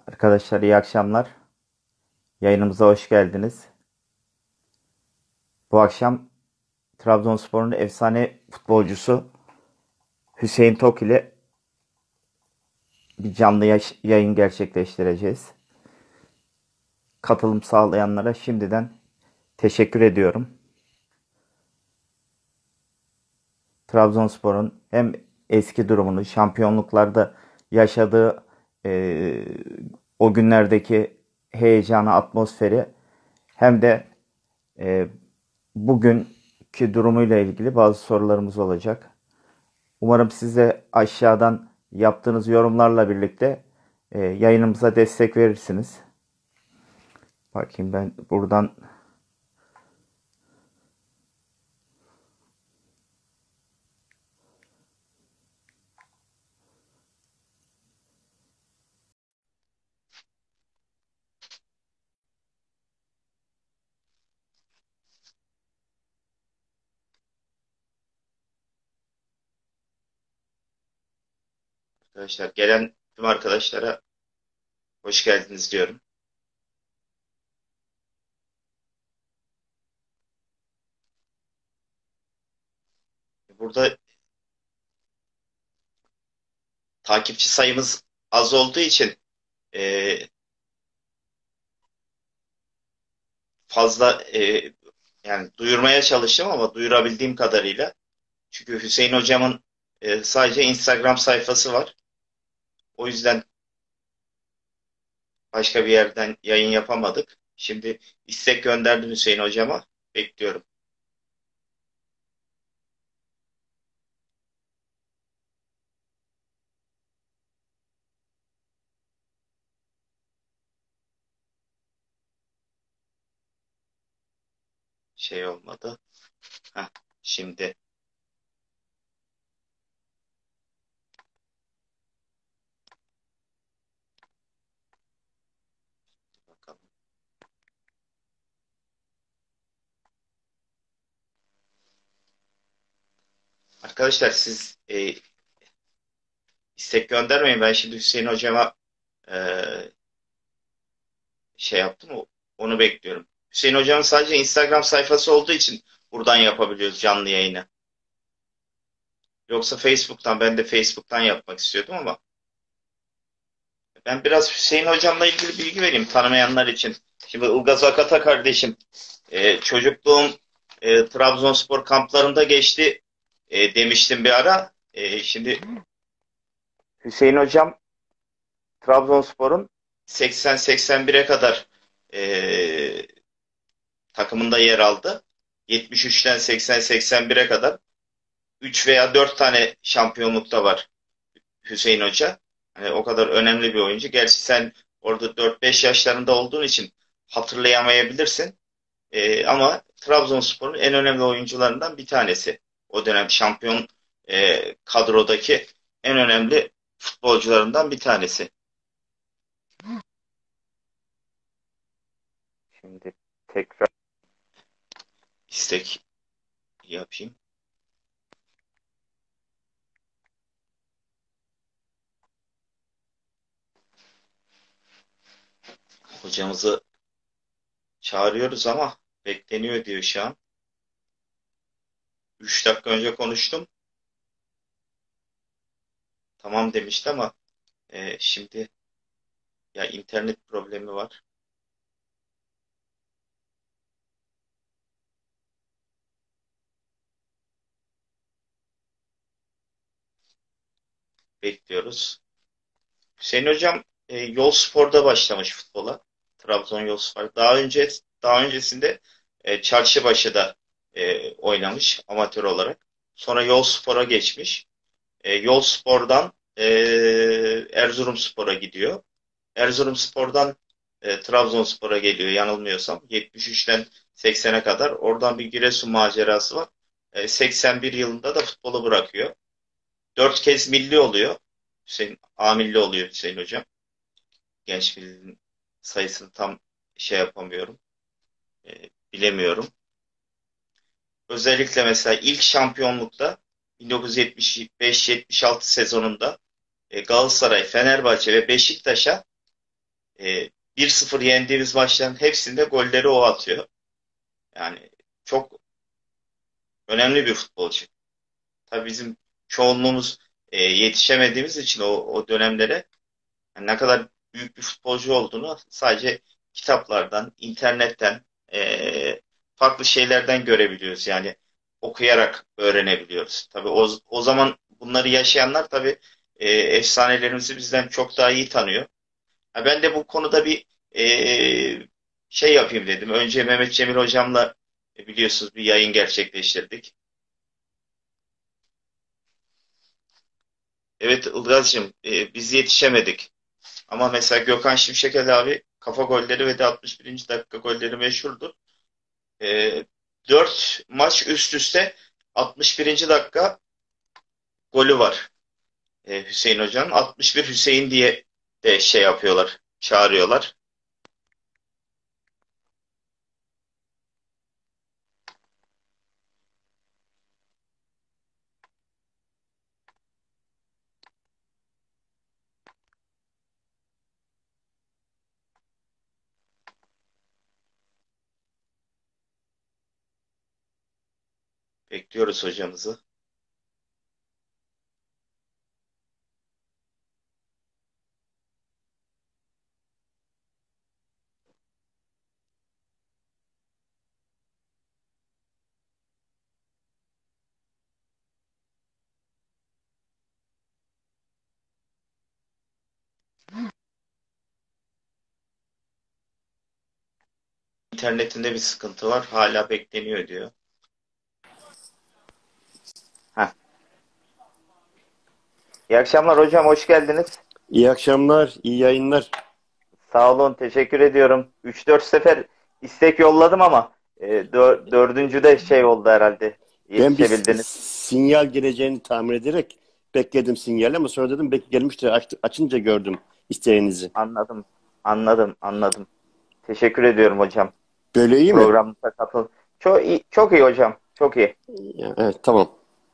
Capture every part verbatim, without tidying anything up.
Arkadaşlar iyi akşamlar. Yayınımıza hoş geldiniz. Bu akşam Trabzonspor'un efsane futbolcusu Hüseyin Tok ile bir canlı yaş- yayın gerçekleştireceğiz. Katılım sağlayanlara şimdiden teşekkür ediyorum. Trabzonspor'un hem eski durumunu, şampiyonluklarda yaşadığı eee, o günlerdeki heyecanı, atmosferi hem de eee, bugünkü durumuyla ilgili bazı sorularımız olacak. Umarım siz de aşağıdan yaptığınız yorumlarla birlikte e, yayınımıza destek verirsiniz. Bakayım ben buradan arkadaşlar gelen tüm arkadaşlara hoş geldiniz diyorum. Burada takipçi sayımız az olduğu için e, fazla e, yani duyurmaya çalıştım ama duyurabildiğim kadarıyla. Çünkü Hüseyin hocamın e, sadece Instagram sayfası var. O yüzden başka bir yerden yayın yapamadık. Şimdi istek gönderdim Hüseyin hocama. Bekliyorum. Şey olmadı. Heh, şimdi bakalım. Arkadaşlar siz e, istek göndermeyin. Ben şimdi Hüseyin hocama e, şey yaptım. o- Onu bekliyorum. Hüseyin hocamın sadece Instagram sayfası olduğu için buradan yapabiliyoruz canlı yayını. Yoksa Facebook'tan ben de Facebook'tan yapmak istiyordum ama ben biraz Hüseyin hocamla ilgili bilgi vereyim tanımayanlar için. Şimdi Ilgaz Akata kardeşim e, çocukluğum e, Trabzonspor kamplarında geçti e, demiştim bir ara. E, şimdi Hüseyin hocam Trabzonspor'un seksen seksen bire kadar e, takımında yer aldı. yetmiş üçten seksen seksen bire kadar üç veya dört tane şampiyonlukta var Hüseyin Hoca. Hani o kadar önemli bir oyuncu. Gerçi sen orada dört beş yaşlarında olduğun için hatırlayamayabilirsin. E, ama Trabzonspor'un en önemli oyuncularından bir tanesi. O dönem şampiyon e, kadrodaki en önemli futbolcularından bir tanesi. Şimdi tekrar istek yapayım. Hocamızı çağırıyoruz ama bekleniyor diyor şu an. Üç dakika önce konuştum. Tamam demişti ama e, şimdi ya internet problemi var. Bekliyoruz. Hüseyin hocam e, Yol Spor'da başlamış futbola. Trabzon Yolspor. Daha önce daha öncesinde e, Çarşıbaşı'da e, oynamış amatör olarak. Sonra Yol Spor'a geçmiş. E, Yol Spor'dan e, Erzurumspor'a gidiyor. Erzurumspor'dan e, Trabzonspor'a geliyor yanılmıyorsam. yetmiş üçten seksene kadar. Oradan bir Giresun macerası var. E, seksen bir yılında da futbolu bırakıyor. Dört kez milli oluyor. Hüseyin A milli oluyor Hüseyin hocam. Genç millinin sayısını tam şey yapamıyorum. E, bilemiyorum. Özellikle mesela ilk şampiyonlukta bin dokuz yüz yetmiş beş yetmiş altı sezonunda e, Galatasaray, Fenerbahçe ve Beşiktaş'a e, bir sıfır yendiğimiz maçların hepsinde golleri o atıyor. Yani çok önemli bir futbolcu. Tabii bizim çoğunluğumuz e, yetişemediğimiz için o, o dönemlere yani ne kadar büyük bir futbolcu olduğunu sadece kitaplardan, internetten, e, farklı şeylerden görebiliyoruz. Yani okuyarak öğrenebiliyoruz. Tabii o, o zaman bunları yaşayanlar tabii e, efsanelerimizi bizden çok daha iyi tanıyor. Ha, ben de bu konuda bir e, şey yapayım dedim. Önce Mehmet Cemil hocamla e, biliyorsunuz bir yayın gerçekleştirdik. Evet Ilgaz'cığım e, biz yetişemedik. Ama mesela Gökhan Şimşekel abi kafa golleri ve de altmış birinci dakika golleri meşhurdur. E, dört maç üst üste altmış birinci dakika golü var e, Hüseyin Hoca'nın. altmış bir Hüseyin diye de şey yapıyorlar, çağırıyorlar. Bekliyoruz hocamızı. İnternetinde bir sıkıntı var. Hala bekleniyor diyor. Heh. İyi akşamlar hocam, hoş geldiniz. İyi akşamlar, iyi yayınlar. Sağ olun, teşekkür ediyorum. Üç dört sefer istek yolladım ama e, dör, dördüncü de şey oldu herhalde. Ben bir s- Yetişebildiniz. sinyal geleceğini tahmin ederek bekledim sinyal ama sonra dedim belki gelmiştir. Aç- açınca gördüm isteğinizi. Anladım, anladım, anladım. Teşekkür ediyorum hocam. Böyle iyi mi? Programımıza katıl. Çok iyi, çok iyi hocam, çok iyi, Ya, evet, tamam.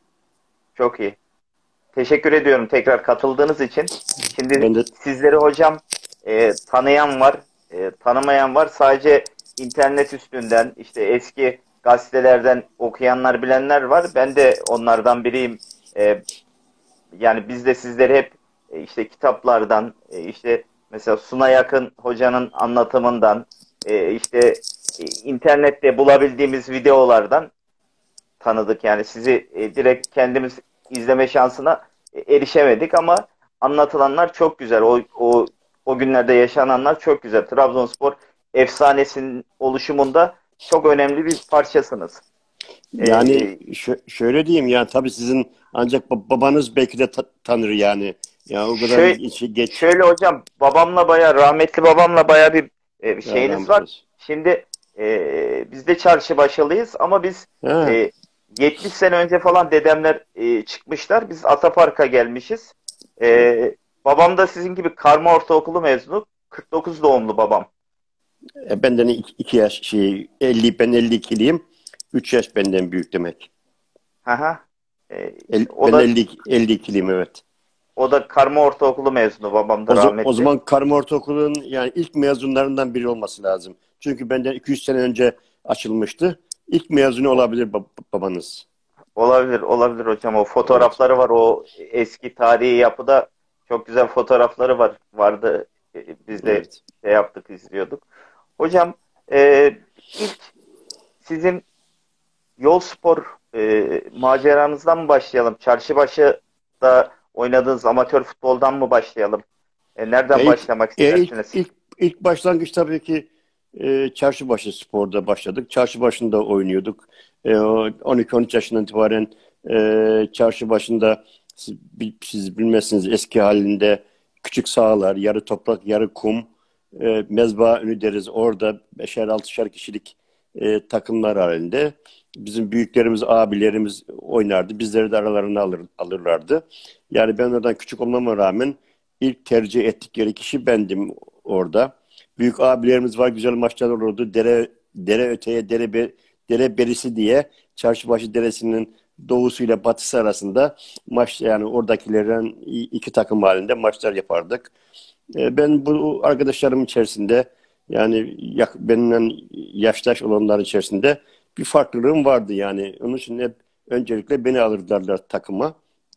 çok iyi. Teşekkür ediyorum tekrar katıldığınız için. Şimdi Ben de sizleri hocam e, tanıyan var, e, tanımayan var. Sadece internet üstünden, işte eski gazetelerden okuyanlar, bilenler var. Ben de onlardan biriyim. E, Yani biz de sizleri hep e, işte kitaplardan, e, işte mesela Suna Yakın hocanın anlatımından, e, işte e, internette bulabildiğimiz videolardan tanıdık. Yani sizi e, direkt kendimiz izleme şansına e, erişemedik ama anlatılanlar çok güzel. O, o, o günlerde yaşananlar çok güzel. Trabzonspor efsanesinin oluşumunda çok önemli bir parçasınız. yani E, şö- şöyle diyeyim yani tabii sizin ancak ba- babanız belki de ta- tanır yani. Ya o kadar şöyle, ge- geç. Şöyle hocam, babamla baya rahmetli babamla baya bir e, Ya, şeyiniz rahmet var. olsun. Şimdi e, biz de çarşıbaşılıyız ama biz Ha, e, yetmiş sene önce falan dedemler e, çıkmışlar. Biz Atapark'a gelmişiz. E, Babam da sizin gibi Karma Ortaokulu mezunu. kırk dokuz doğumlu babam. e, benden iki, iki yaş şey elli, ben elli ikiliyim. üç yaş benden büyük demek. Haha. E, El, o ben da elli, elli ikiliyim, evet. o da Karma Ortaokulu mezunu, babam da O, za- o rahmetli. zaman Karma Ortaokulu'nun yani ilk mezunlarından biri olması lazım. Çünkü benden iki yüz sene önce açılmıştı. İlk mezunu O- olabilir bab- babanız. Olabilir, olabilir hocam. O Evet, fotoğrafları var. O eski tarihi yapıda çok güzel fotoğrafları var. Vardı. E, Biz de evet. şey yaptık, izliyorduk. Hocam, e, ilk sizin yol spor e, maceranızdan mı başlayalım? Çarşıbaşı'da oynadığınız amatör futboldan mı başlayalım? E, Ya nereden ilk, başlamak e, ilk, istersiniz? ilk, ilk başlangıç tabii ki e, Çarşıbaşı Spor'da başladık. Çarşıbaşı'nda oynuyorduk. E, o on iki on üç yaşından itibaren e, Çarşıbaşı'nda siz, bil- siz bilmezsiniz eski halinde küçük sahalar, yarı toprak, yarı kum, e, mezba önü deriz. Orada beşer altışar kişilik e, takımlar halinde bizim büyüklerimiz, abilerimiz oynardı. Bizleri de aralarına alır, alırlardı. Yani ben oradan küçük olmama rağmen İlk tercih ettikleri kişi bendim orada. Büyük abilerimiz var, güzel maçlar olurdu. Dere dere öteye dere be- dere berisi diye Çarşıbaşı Deresi'nin doğusuyla batısı arasında maç, yani oradakilerin iki takım halinde maçlar yapardık. E, ben bu arkadaşlarım içerisinde yani yak, benimle yaştaş olanlar içerisinde bir farklılığım vardı yani. Onun için hep öncelikle beni alırlarlar takıma.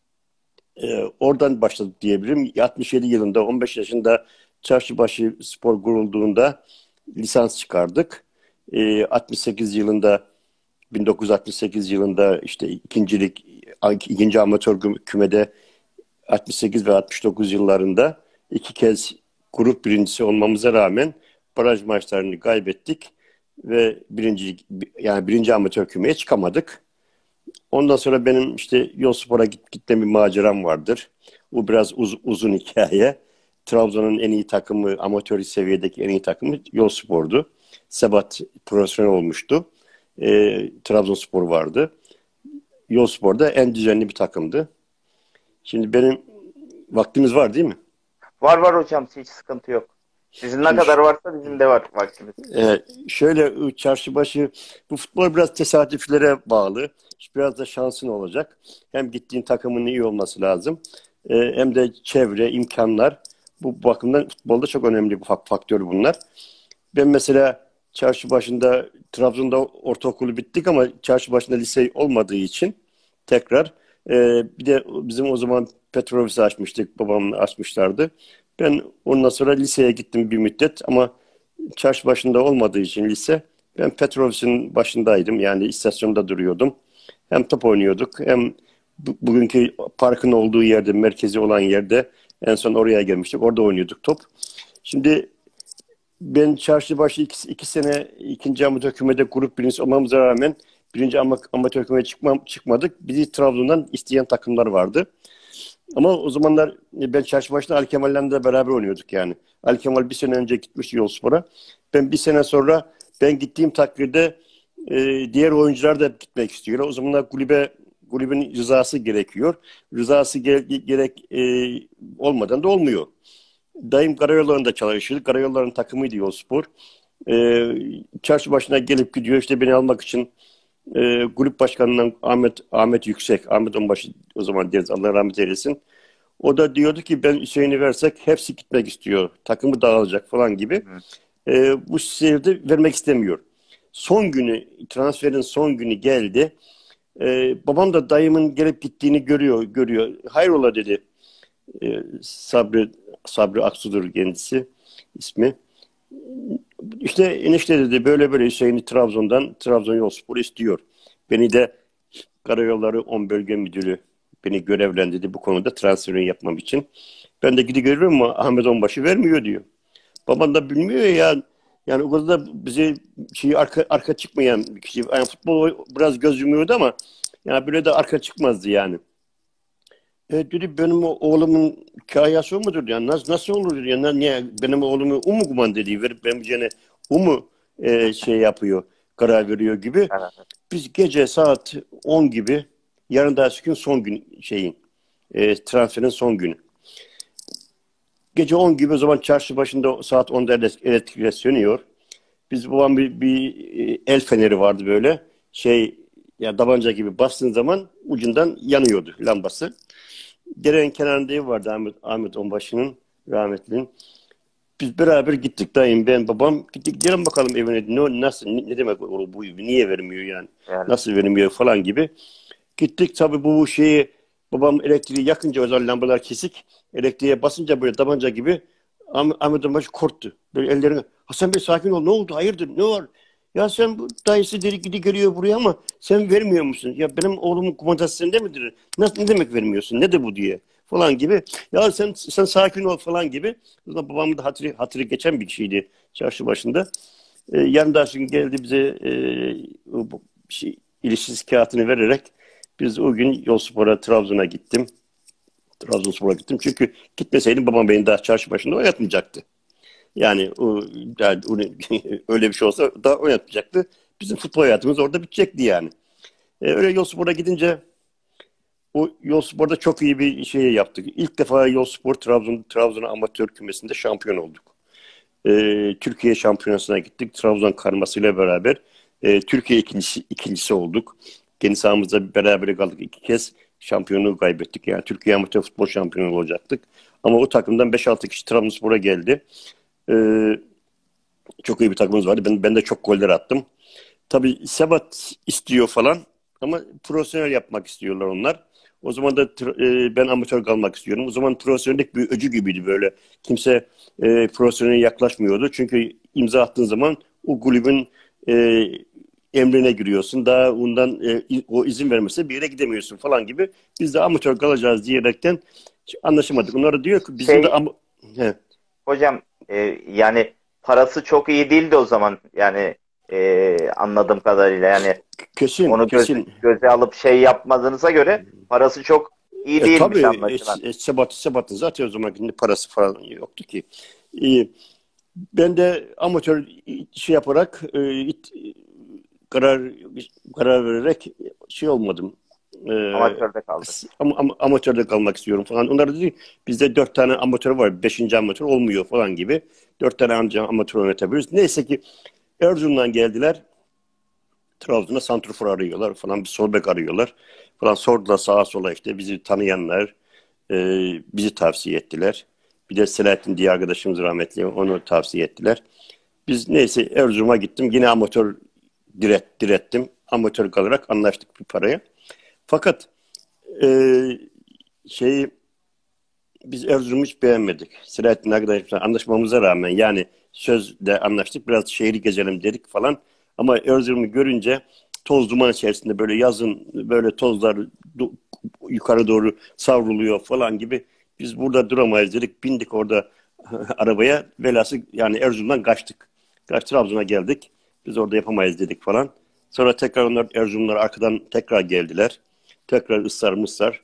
E, oradan başladık diyebilirim. altmış yedi yılında on beş yaşında Çarşıbaşı Spor kurulduğunda lisans çıkardık. E, altmış sekiz yılında bin dokuz yüz altmış sekiz yılında işte ikincilik ikinci amatör kümede altmış sekiz ve altmış dokuz yıllarında iki kez grup birincisi olmamıza rağmen baraj maçlarını kaybettik ve birinci yani birinci amatör kümeye çıkamadık. Ondan sonra benim işte Yolspor'a git, gitme bir maceram vardır. Bu biraz uz, uzun hikaye. Trabzon'un en iyi takımı, amatör seviyedeki en iyi takımı Yolspor'du. Sebat profesyonel olmuştu. E, Trabzonspor vardı. Yolspor da en düzenli bir takımdı. Şimdi benim vaktimiz var değil mi? Var var hocam, hiç sıkıntı yok. Sizin ne Şimdi kadar varsa bizim de var vaktimiz. e, şöyle Çarşıbaşı bu futbol biraz tesadüflere bağlı. Biraz da şansın olacak. Hem gittiğin takımın iyi olması lazım. E, hem de çevre, imkanlar. Bu bakımdan futbolda çok önemli bir faktör bunlar. Ben mesela Çarşıbaşı'nda Trabzon'da ortaokulu bittik ama Çarşıbaşı'nda lise olmadığı için tekrar e, bir de bizim o zaman Petrobüs'ü açmıştık. Babamla açmışlardı. Ben ondan sonra liseye gittim bir müddet ama Çarşıbaşı'nda olmadığı için lise ben Petrobüs'ün başındaydım. Yani istasyonda duruyordum. Hem top oynuyorduk hem bu, bugünkü parkın olduğu yerde, merkezi olan yerde en son oraya gelmiştik. Orada oynuyorduk top. Şimdi ben Çarşıbaşı iki, iki sene ikinci amatör kümede grup birincisi olmamıza rağmen birinci ama, amatör kümeye çıkmam, çıkmadık. Bizi Trabzon'dan isteyen takımlar vardı. Ama o zamanlar ben Çarşıbaşı'nda Ali Kemal'le de beraber oynuyorduk yani. Ali Kemal bir sene önce gitmişti Yolspor'a. Ben bir sene sonra ben gittiğim takdirde e, diğer oyuncular da gitmek istiyorlar. O zamanlar kulübe kulübün rızası gerekiyor. Rızası ge- gerek e, olmadan da olmuyor. Dayım karayollarında çalışıyordu. Karayolların takımıydı Yolspor. E, Çarşıbaşı'na gelip gidiyor. İşte beni almak için e, kulüp başkanından Ahmet Ahmet Yüksek, Ahmet Onbaşı o zaman deriz Allah rahmet eylesin. O da diyordu ki ben Hüseyin'i versek hepsi gitmek istiyor. Takımı dağılacak falan gibi. Hı. E, bu seyirde vermek istemiyor. Son günü, transferin son günü geldi. E, babam da dayımın gelip gittiğini görüyor. görüyor. Hayrola dedi. E, Sabri, Sabri Aksu'dur kendisi ismi. İşte enişte dedi böyle böyle Hüseyin'i Trabzon'dan Trabzonspor istiyor. Beni de Karayolları on Bölge Müdürü beni görevlendirdi bu konuda transferini yapmam için. Ben de gidi görüyorum ama Ahmet Onbaşı vermiyor diyor. Baban da bilmiyor ya. Yani o kadar da bize şey arka, arka çıkmayan bir kişi. Yani futbol biraz göz yumuyordu ama yani böyle de arka çıkmazdı yani. E, dedi benim oğlumun hikayesi o mudur? Yani nasıl, nasıl olur? Yani niye benim oğlumu o mu kuman dediği verip benim üzerine o mu e, şey yapıyor, karar veriyor gibi. Evet. Biz gece saat on gibi yarın daha gün son gün şeyin e, transferin son günü. Gece on gibi o zaman çarşı başında saat onda elektrikler sönüyor. Biz babam bir, bir e, el feneri vardı böyle. Şey ya tabanca gibi bastığın zaman ucundan yanıyordu lambası. Derenin kenarında ev vardı Ahmet, Ahmet Onbaşı'nın rahmetlinin. Biz beraber gittik dayım ben babam gittik gelin bakalım evine ne nasıl ne, ne demek o bu evi niye vermiyor yani Yani. nasıl vermiyor falan gibi. Gittik tabii bu şeyi babam elektriği yakınca o zaman lambalar kesik elektriğe basınca böyle tabanca gibi Ah- Ahmet Onbaşı korktu. Böyle ellerini Hasan Bey sakin ol ne oldu hayırdır ne var? Ya sen bu dayısı deli gidi geliyor buraya ama sen vermiyor musun? Ya benim oğlumun kumandası sende midir? Nasıl ne demek vermiyorsun? Ne de bu diye falan gibi. Ya sen sen sakin ol falan gibi. O da babamın da hatırı, hatırı geçen bir kişiydi çarşı başında. Ee, yandaşın geldi bize e, bu şey, ilişsiz kağıtını vererek biz o gün Yolspor'a Trabzon'a gittim. Trabzonspor'a gittim. Çünkü gitmeseydim babam beni daha çarşı başında oynatmayacaktı. Yani o yani, öyle bir şey olsa daha oynatmayacaktı. Bizim futbol hayatımız orada bitecekti yani. E, öyle Yolspor'a gidince o Yolspor'da çok iyi bir şey yaptık. İlk defa Yolspor Trabzon Trabzon amatör kümesinde şampiyon olduk. E, Türkiye şampiyonasına gittik. Trabzon karmasıyla beraber e, Türkiye ikincisi, ikincisi olduk. Kendi sahamızda beraber kaldık iki kez. Şampiyonluğu kaybettik. Yani Türkiye amatör futbol şampiyonu olacaktık. Ama o takımdan beş altı kişi Trabzonspor'a geldi. Ee, Çok iyi bir takımımız vardı. Ben, ben de çok goller attım. Tabii Sebat istiyor falan ama profesyonel yapmak istiyorlar onlar. O zaman da e, ben amatör kalmak istiyorum. O zaman profesyonellik bir öcü gibiydi böyle. Kimse e, profesyonele yaklaşmıyordu. Çünkü imza attığın zaman o kulübün e, emrine giriyorsun. Daha ondan e, o izin vermese bir yere gidemiyorsun falan gibi. Biz de amatör kalacağız diyerekten anlaşamadık. Onlar da diyor ki bizim de Şey am- He, hocam, e, yani parası çok iyi değildi o zaman, yani e, anladığım kadarıyla, yani kesin onu göz, kesin. göze alıp şey yapmadığınıza göre parası çok iyi E değilmiş tabii anlaşılan. e, Sebat, Sebat'ın zaten o zaman parası falan yoktu ki. E, Ben de amatör şey yaparak e, it- karar karar vererek şey olmadım. E, Amatörde kaldı. ama, ama- amatörde kalmak istiyorum falan. Onlar da dedi bizde dört tane amatör var. Beşinci amatör olmuyor falan gibi. Dört tane anca amatör oynatabiliriz. Neyse ki Erzurum'dan geldiler. Trabzon'a santrfor arıyorlar falan. Bir sol bek arıyorlar falan. Sordular sağa sola işte bizi tanıyanlar e, bizi tavsiye ettiler. Bir de Selahattin diye arkadaşımız rahmetli onu tavsiye ettiler. Biz neyse Erzurum'a gittim. Yine amatör diret, direttim. Amatör kalarak anlaştık bir paraya. Fakat e, şeyi biz Erzurum'u hiç beğenmedik. Selahattin arkadaşımızla anlaşmamıza rağmen yani sözde anlaştık. Biraz şehri gezelim dedik falan. Ama Erzurum'u görünce toz duman içerisinde böyle yazın böyle tozlar du- yukarı doğru savruluyor falan gibi. Biz burada duramayız dedik. Bindik orada arabaya. Velhasıl yani Erzurum'dan kaçtık. Kaç Trabzon'a geldik. Biz orada yapamayız dedik falan. Sonra tekrar onlar Erzurumlar arkadan tekrar geldiler. Tekrar ısrar mısrar.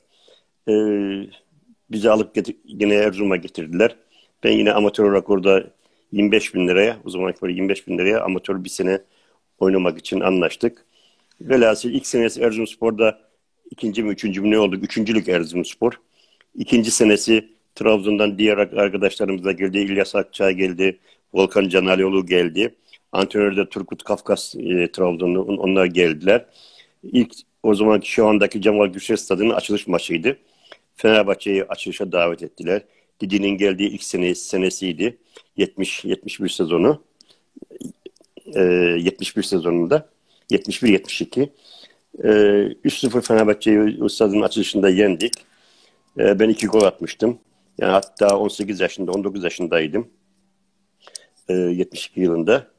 Ee, Bizi alıp getir, yine Erzurum'a getirdiler. Ben yine amatör olarak orada yirmi beş bin liraya, o zaman böyle yirmi beş bin liraya amatör bir sene oynamak için anlaştık. Velhasıl ilk senesi Erzurumspor'da ikinci mi üçüncü mü ne olduk? Üçüncülük Erzurumspor. İkinci senesi Trabzon'dan diğer arkadaşlarımız da geldi. İlyas Akçay geldi. Volkan Canalioğlu geldi. Antrenör de Turgut Kafkas e, Trabzonlu. Onlar geldiler. İlk o zamanki şu andaki Cemal Gürses Stadı'nın açılış maçıydı. Fenerbahçe'yi açılışa davet ettiler. Didi'nin geldiği ilk sene, senesiydi. yetmiş yetmiş bir sezonu. Ee, yetmiş bir sezonunda. yetmiş bir yetmiş iki. Ee, üç sıfır Fenerbahçe'yi stadın açılışında yendik. Ee, ben iki gol atmıştım. Yani hatta on sekiz yaşında, on dokuz yaşındaydım. Ee, yetmiş iki yılında.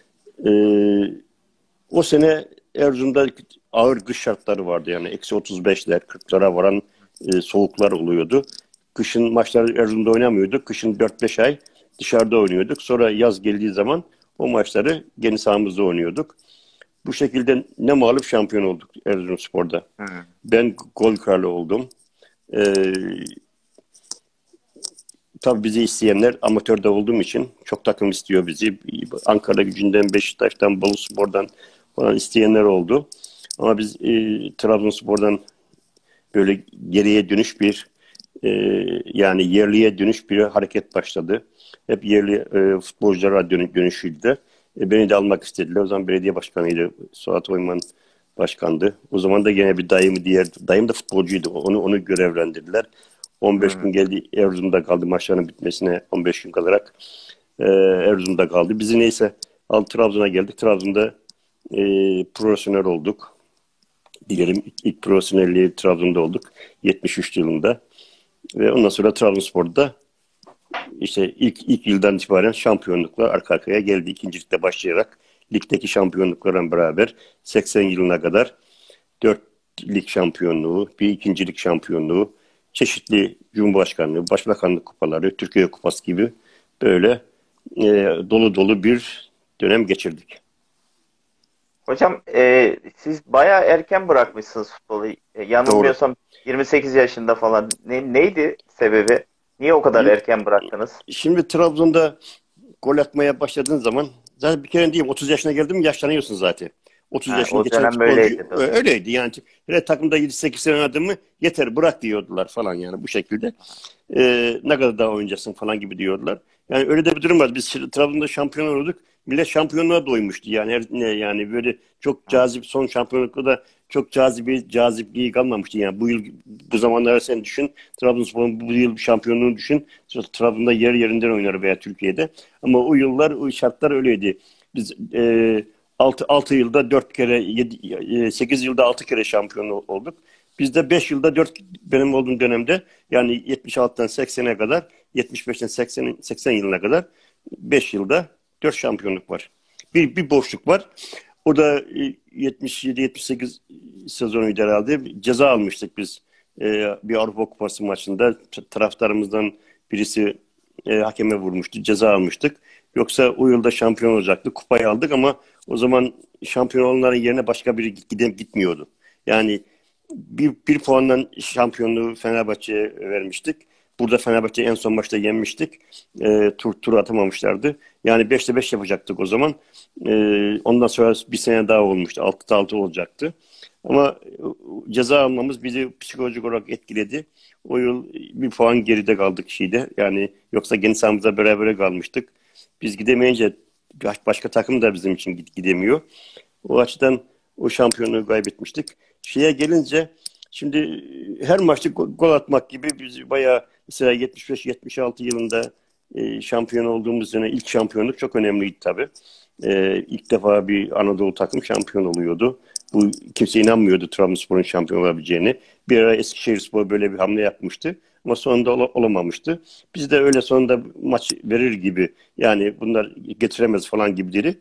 Ee, O sene Erzurum'da ağır kış şartları vardı. Yani eksi otuz beşler, kırklara varan e, soğuklar oluyordu. Kışın maçları Erzurum'da oynamıyorduk. Kışın dört beş ay dışarıda oynuyorduk. Sonra yaz geldiği zaman o maçları geniş sahamızda oynuyorduk. Bu şekilde ne mağlup şampiyon olduk Erzurumspor'da. Hı. Ben gol kralı oldum. Ee, tabii bizi isteyenler amatörde olduğum için çok takım istiyor bizi. Ankara Gücü'nden, Beşiktaş'tan, Boluspor'dan falan isteyenler oldu. Ama biz e, Trabzonspor'dan böyle geriye dönüş bir e, yani yerliye dönüş bir hareket başladı. Hep yerli e, futbolculara dönü, dönüşüldü. E, beni de almak istediler. O zaman belediye başkanıydı. Suat Oyman başkandı. O zaman da yine bir dayımı diğer dayım da futbolcuydu. Onu onu görevlendirdiler. on beş Hı. gün geldi Erzurum'da kaldı maçların bitmesine on beş gün kalarak e, Erzurum'da kaldı. Bizi neyse al Trabzon'a geldik. Trabzon'da e, profesyonel olduk. Diyelim ilk, ilk profesyonelliği Trabzon'da olduk. yetmiş üç yılında. Ve ondan sonra Trabzonspor'da işte ilk ilk yıldan itibaren şampiyonluklar arka arkaya geldi. İkincilikte başlayarak ligdeki şampiyonluklarla beraber seksen yılına kadar dört lig şampiyonluğu, bir ikincilik şampiyonluğu, çeşitli Cumhurbaşkanlığı, Başbakanlık kupaları, Türkiye Kupası gibi böyle e, dolu dolu bir dönem geçirdik. Hocam, e, siz bayağı erken bırakmışsınız futbolu. E, Doğru. yanılmıyorsam yirmi sekiz yaşında falan. Ne, neydi sebebi? Niye o kadar erken bıraktınız? Şimdi Trabzon'da gol atmaya başladığın zaman zaten bir kere diyeyim otuz yaşına geldin mi yaşlanıyorsun zaten. otuz Ha, yaşını o geçen dönem futbolcu böyleydi, ö- doğru. öyleydi yani. Hele takımda yedi sekiz sene oynadın mı yeter bırak diyordular falan yani bu şekilde. Ee, ne kadar daha oynayacaksın falan gibi diyordular. Yani öyle de bir durum var. Biz Trabzon'da şampiyon olduk. millet şampiyonluğa doymuştu. Yani her, ne yani böyle çok cazip son şampiyonlukta da çok cazibi cazipliği kalmamıştı. Yani bu yıl bu zamanlarda sen düşün. Trabzonspor'un bu yıl şampiyonluğunu düşün. Trabzon'da yer yerinden oynar veya Türkiye'de. Ama o yıllar o şartlar öyleydi. Biz e, altı altı yılda dört kere yedi, sekiz yılda altı kere şampiyon olduk. Biz de beş yılda dört benim olduğum dönemde yani yetmiş altıdan seksene kadar yetmiş beşten seksen seksen yılına kadar beş yılda dört şampiyonluk var. Bir, bir boşluk var. O da yetmiş yedi yetmiş sekiz sezonuydu herhalde. Ceza almıştık biz. Ee, bir Avrupa Kupası maçında taraftarımızdan birisi e, hakeme vurmuştu. Ceza almıştık. Yoksa o yılda şampiyon olacaktı. Kupayı aldık ama o zaman şampiyon olanların yerine başka biri gidip gitmiyordu. Yani bir, bir puandan şampiyonluğu Fenerbahçe'ye vermiştik. Burada Fenerbahçe'yi en son maçta yenmiştik. E, tur tur atamamışlardı. Yani beşte beş yapacaktık o zaman. E, ondan sonra bir sene daha olmuştu. altıda altı olacaktı. Ama ceza almamız bizi psikolojik olarak etkiledi. O yıl bir puan geride kaldık şeyde. Yani yoksa geniş sahamızda beraber kalmıştık. Biz gidemeyince başka takım da bizim için gidemiyor. O açıdan o şampiyonluğu kaybetmiştik. Şeye gelince şimdi her maçta gol atmak gibi biz bayağı mesela yetmiş beş yetmiş altı yılında e, şampiyon olduğumuz sene ilk şampiyonluk çok önemliydi tabii. E, ilk defa bir Anadolu takım şampiyon oluyordu. Bu kimse inanmıyordu Trabzonspor'un şampiyon olabileceğini. Bir ara Eskişehirspor böyle bir hamle yapmıştı. Ama sonunda ol- olamamıştı. Biz de öyle sonunda maç verir gibi yani bunlar getiremez falan gibileri.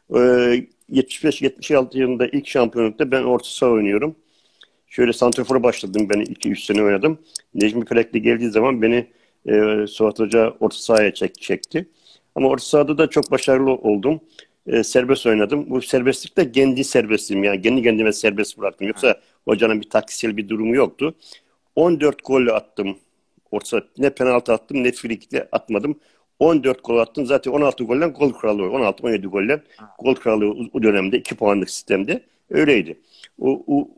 Ee, yetmiş beş yetmiş altı yılında ilk şampiyonlukta ben orta saha oynuyorum. Şöyle santrafora başladım. Ben iki üç sene oynadım. Necmi Pelekli geldiği zaman beni e, Suat Hoca orta sahaya çek, çekti. Ama orta sahada da çok başarılı oldum. E, serbest oynadım. Bu serbestlik de kendi serbestliğim. Yani kendi kendime serbest bıraktım. Yoksa hocanın bir taktiksel bir durumu yoktu. on dört gol attım. Orta ne penaltı attım ne frikikle atmadım. on dört gol attım. Zaten on altı golden gol kralı. on altı on yedi golden gol kralı o dönemde iki puanlık sistemde öyleydi. O, o,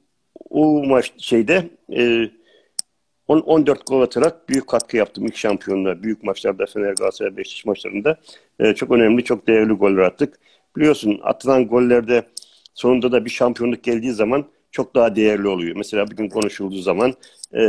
o maç şeyde e, on on dört gol atarak büyük katkı yaptım ilk şampiyonluğa. Büyük maçlarda Fener Galatasaray Beşiktaş maçlarında e, çok önemli, çok değerli goller attık. Biliyorsun atılan gollerde sonunda da bir şampiyonluk geldiği zaman çok daha değerli oluyor. Mesela bir gün konuşulduğu zaman e,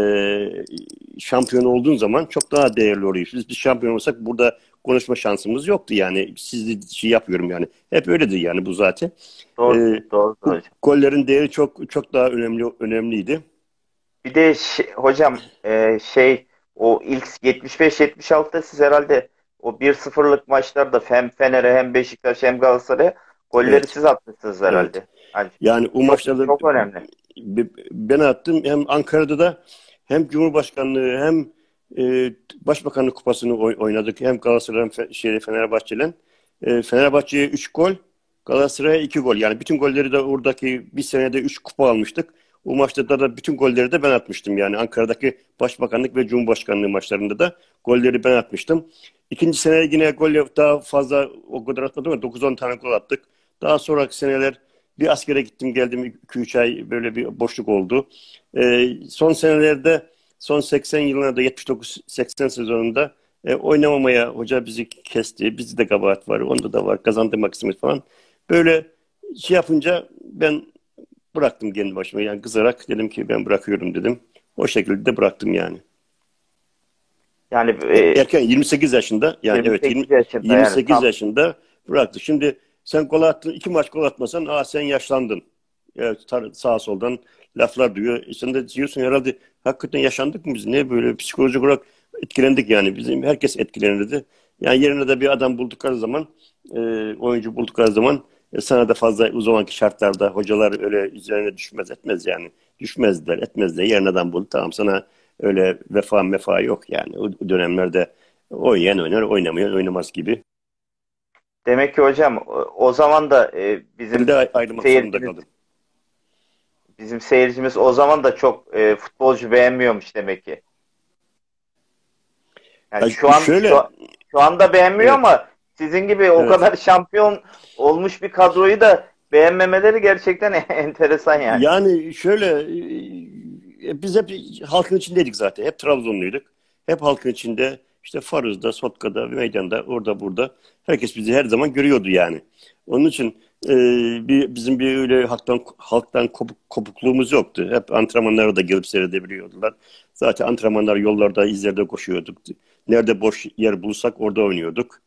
şampiyon olduğun zaman çok daha değerli oluyor. Biz bir şampiyon olsak burada konuşma şansımız yoktu yani. Sizli şey yapıyorum yani. Hep öyledir yani bu zaten. Doğru, E, doğru, doğru. Gollerin değeri çok çok daha önemli önemliydi. Bir de şey- hocam e, şey o ilk yetmiş beş yetmiş altıda siz herhalde o bir sıfırlık maçlarda hem Fener'e hem Beşiktaş hem Galatasaray'a golleri Evet, siz atmışsınız evet. herhalde. Yani Yani o çok maçlarda çok önemli. ben attım. Hem Ankara'da da hem Cumhurbaşkanlığı hem e, Başbakanlık Kupası'nı oy- oynadık. Hem Galatasaray hem Fe- şey, Fenerbahçe'yle. E, Fenerbahçe'ye üç gol, Galatasaray'a iki gol. Yani bütün golleri de oradaki bir senede üç kupa almıştık. O maçta da bütün golleri de ben atmıştım. Yani Ankara'daki Başbakanlık ve Cumhurbaşkanlığı maçlarında da golleri ben atmıştım. İkinci sene yine gol daha fazla o kadar atmadım ama dokuz on tane gol attık. Daha sonraki seneler bir askere gittim geldim iki üç ay böyle bir boşluk oldu. Ee, son senelerde son seksen yıllarda yetmiş dokuz seksen sezonunda e, oynamamaya hoca bizi kesti. Bizde de kabahat var. Onda da var. Kazandırmak istemiş falan. Böyle şey yapınca ben bıraktım kendi başıma. Yani kızarak dedim ki ben bırakıyorum dedim. O şekilde de bıraktım yani. Yani E, e, erken yirmi sekiz yaşında yani evet yirmi, yirmi sekiz yaşında yani yirmi sekiz tam yaşında bıraktı. Şimdi sen gol attın, iki maç gol atmasan aa sen yaşlandın. Evet, tar- sağa soldan laflar duyuyor. E sen de diyorsun herhalde hakikaten yaşandık mı biz? Ne böyle psikolojik olarak etkilendik yani. Bizim herkes etkilenirdi. Yani yerine de bir adam buldukları zaman e, oyuncu buldukları zaman e, sana da fazla o zamanki şartlarda hocalar öyle üzerine düşmez etmez yani. Düşmezler etmezler. Yerine adam buldu. Tamam sana öyle vefa mefa yok yani. O, o dönemlerde oynayan oynar oynamayan oynamaz gibi. demek ki hocam o, o zaman da e, Ben bizim de ayrılmak zorunda seyircimiz kaldım. bizim seyircimiz o zaman da çok e, futbolcu beğenmiyormuş demek ki. Yani şu Ya an şöyle şu, şu anda beğenmiyor evet ama sizin gibi o evet. kadar şampiyon olmuş bir kadroyu da beğenmemeleri gerçekten enteresan yani. Yani şöyle e, biz hep halkın içindeydik zaten. Hep Trabzonluyduk. Hep halkın içinde. işte Faruz'da, Sotka'da, meydanda, orada burada herkes bizi her zaman görüyordu yani. Onun için e, bir, bizim bir öyle halktan, halktan kopuk, kopukluğumuz yoktu. Hep antrenmanlara da gelip seyredebiliyordular. Zaten antrenmanlar yollarda, izlerde koşuyorduk. Nerede boş yer bulsak orada oynuyorduk.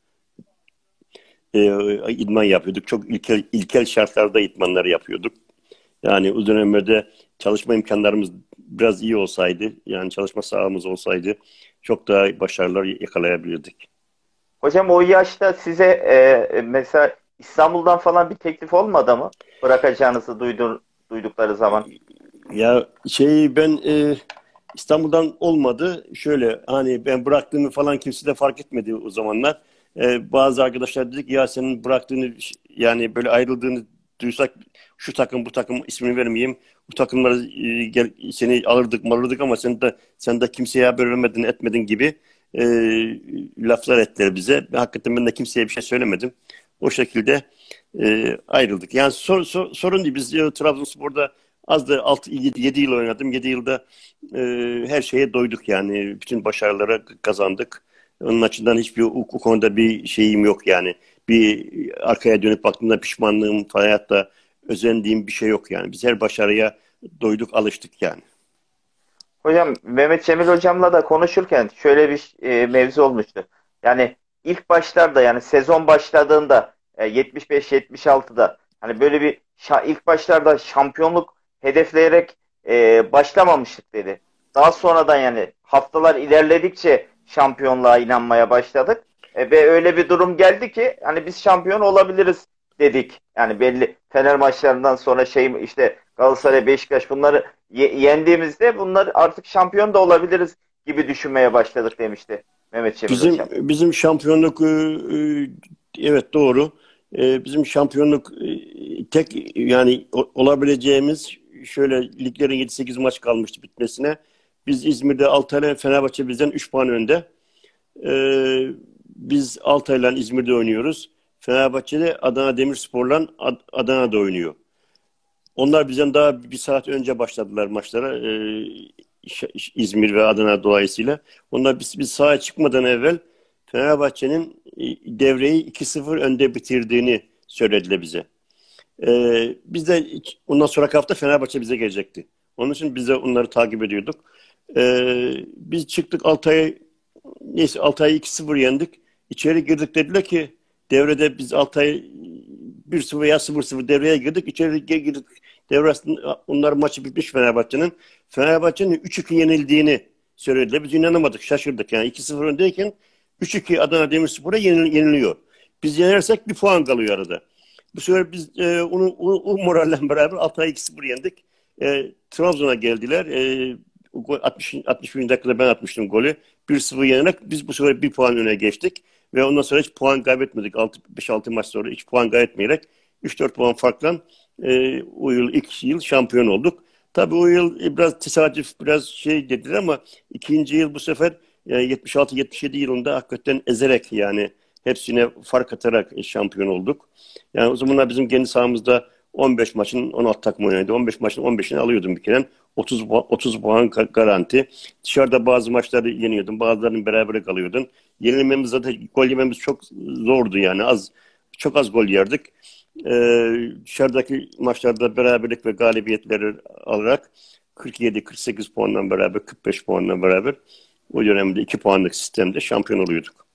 E, idman yapıyorduk. Çok ilkel, ilkel şartlarda idmanları yapıyorduk. Yani o dönemlerde çalışma imkanlarımız biraz iyi olsaydı, yani çalışma sahamız olsaydı çok daha başarılar yakalayabilirdik. Hocam o yaşta size e, mesela İstanbul'dan falan bir teklif olmadı mı? Bırakacağınızı duydur, duydukları zaman. Ya şey ben e, İstanbul'dan olmadı. Şöyle hani ben bıraktığımı falan kimse de fark etmedi o zamanlar. E, bazı arkadaşlar dedik ya senin bıraktığını yani böyle ayrıldığını duysak şu takım bu takım ismini vermeyeyim. Bu takımları e, gel, seni alırdık malırdık ama sen de sen de kimseye haber vermedin etmedin gibi e, laflar ettiler bize. Hakikaten ben de kimseye bir şey söylemedim. O şekilde e, ayrıldık. Yani sor, sor, sorun değil. Biz e, Trabzonspor'da az da altı yedi yıl oynadım. yedi yılda e, her şeye doyduk yani. Bütün başarılara kazandık. Onun açısından hiçbir o, o konuda bir şeyim yok yani. Bir arkaya dönüp baktığımda pişmanlığım, hayatta özendiğim bir şey yok yani. Biz her başarıya doyduk, alıştık yani. Hocam Mehmet Cemil hocamla da konuşurken şöyle bir e, mevzu olmuştu. Yani ilk başlarda yani sezon başladığında e, yetmiş beş yetmiş altıda hani böyle bir şa- ilk başlarda şampiyonluk hedefleyerek e, başlamamıştık dedi. Daha sonradan yani haftalar ilerledikçe şampiyonluğa inanmaya başladık. E, ve öyle bir durum geldi ki hani biz şampiyon olabiliriz dedik. Yani belli Fener maçlarından sonra şey işte Galatasaray, Beşiktaş bunları ye- yendiğimizde bunlar artık şampiyon da olabiliriz gibi düşünmeye başladık demişti Mehmet Cemil Bizim Hocam. bizim şampiyonluk e, e, evet doğru. E, bizim şampiyonluk e, tek yani o- olabileceğimiz şöyle liglerin yedi sekiz maç kalmıştı bitmesine. Biz İzmir'de Altay'la Fenerbahçe bizden üç puan önde. E, Biz Altay'la İzmir'de oynuyoruz. Fenerbahçe'de Adana Demirspor'la Ad- Adana'da oynuyor. Onlar bizden daha bir saat önce başladılar maçlara. Ee, İzmir ve Adana dolayısıyla. Onlar biz, biz sahaya çıkmadan evvel Fenerbahçe'nin e, devreyi iki sıfır önde bitirdiğini söylediler bize. Ee, biz de ondan sonraki hafta Fenerbahçe bize gelecekti. Onun için biz de onları takip ediyorduk. Ee, biz çıktık Altay'ı neyse Altay'ı iki sıfır yendik. İçeri girdik dediler ki devrede biz Altay'ı bir sıfır veya sıfır sıfır devreye girdik. İçeri girdik. Devre aslında onlar maçı bitmiş Fenerbahçe'nin. Fenerbahçe'nin üç iki yenildiğini söylediler. Biz inanamadık, şaşırdık. Yani iki sıfır öndeyken üç iki Adana Demirspor'a yenil, yeniliyor. Biz yenersek bir puan kalıyor arada. Bu sefer biz e, onu, o, o moralle beraber Altay'ı iki sıfır yendik. E, Trabzon'a geldiler. E, altmış, altmış birinci dakikada ben atmıştım golü. bir sıfır yenerek biz bu sefer bir puan öne geçtik. Ve ondan sonra hiç puan kaybetmedik. beş altı maç sonra hiç puan kaybetmeyerek üç dört puan farkla e, o yıl ilk yıl şampiyon olduk. Tabii o yıl biraz tesadüf biraz şey dediler ama ikinci yıl bu sefer yani yetmiş altı yetmiş yedi yılında hakikaten ezerek yani hepsine fark atarak şampiyon olduk. Yani o zamanlar bizim kendi sahamızda on beş maçın on altı takım oynadı. on beş maçın on beşini alıyordum bir kere. otuz, otuz puan garanti. Dışarıda bazı maçları yeniyordum. Bazılarının berabere kalıyordun. Yenilmemiz zaten gol yememiz çok zordu yani. Az çok az gol yerdik. Ee, dışarıdaki maçlarda beraberlik ve galibiyetleri alarak kırk yedi kırk sekiz puanla beraber kırk beş puanla beraber o dönemde iki puanlık sistemde şampiyon oluyorduk.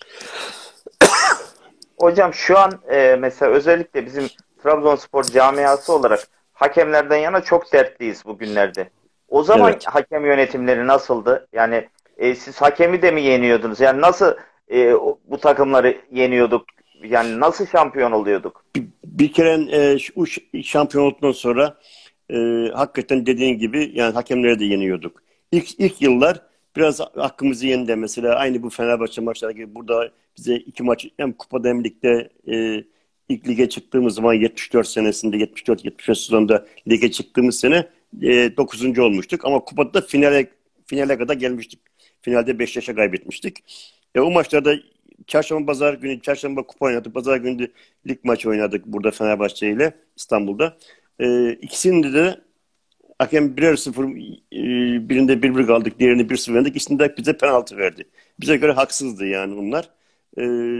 Hocam şu an e, mesela özellikle bizim Trabzonspor camiası olarak hakemlerden yana çok dertliyiz bugünlerde. O zaman Evet. hakem yönetimleri nasıldı? Yani e, siz hakemi de mi yeniyordunuz? Yani nasıl e, o- bu takımları yeniyorduk? Yani nasıl şampiyon oluyorduk? Bir, bir kere e, şu şampiyonluktan sonra e, hakikaten dediğin gibi yani hakemleri de yeniyorduk. İlk, ilk yıllar biraz hakkımızı yendi. Mesela aynı bu Fenerbahçe maçları gibi burada bize iki maç hem kupada hem ligde e, ilk lige çıktığımız zaman yetmiş dört senesinde yetmiş dört yetmiş beş sezonda lige çıktığımız sene e, dokuzuncu olmuştuk. Ama kupada da finale finale kadar gelmiştik. Finalde Beşiktaş'a kaybetmiştik. E, o maçlarda Çarşamba pazar günü çarşamba kupa oynadık. Pazar günü de lig maçı oynadık burada Fenerbahçe ile İstanbul'da. Ee, ikisinde de hakem birer sıfır, e, birinde bir bir kaldık, diğerinde bir sıfır yendik. İkisinde bize penaltı verdi. Bize göre haksızdı yani onlar. E,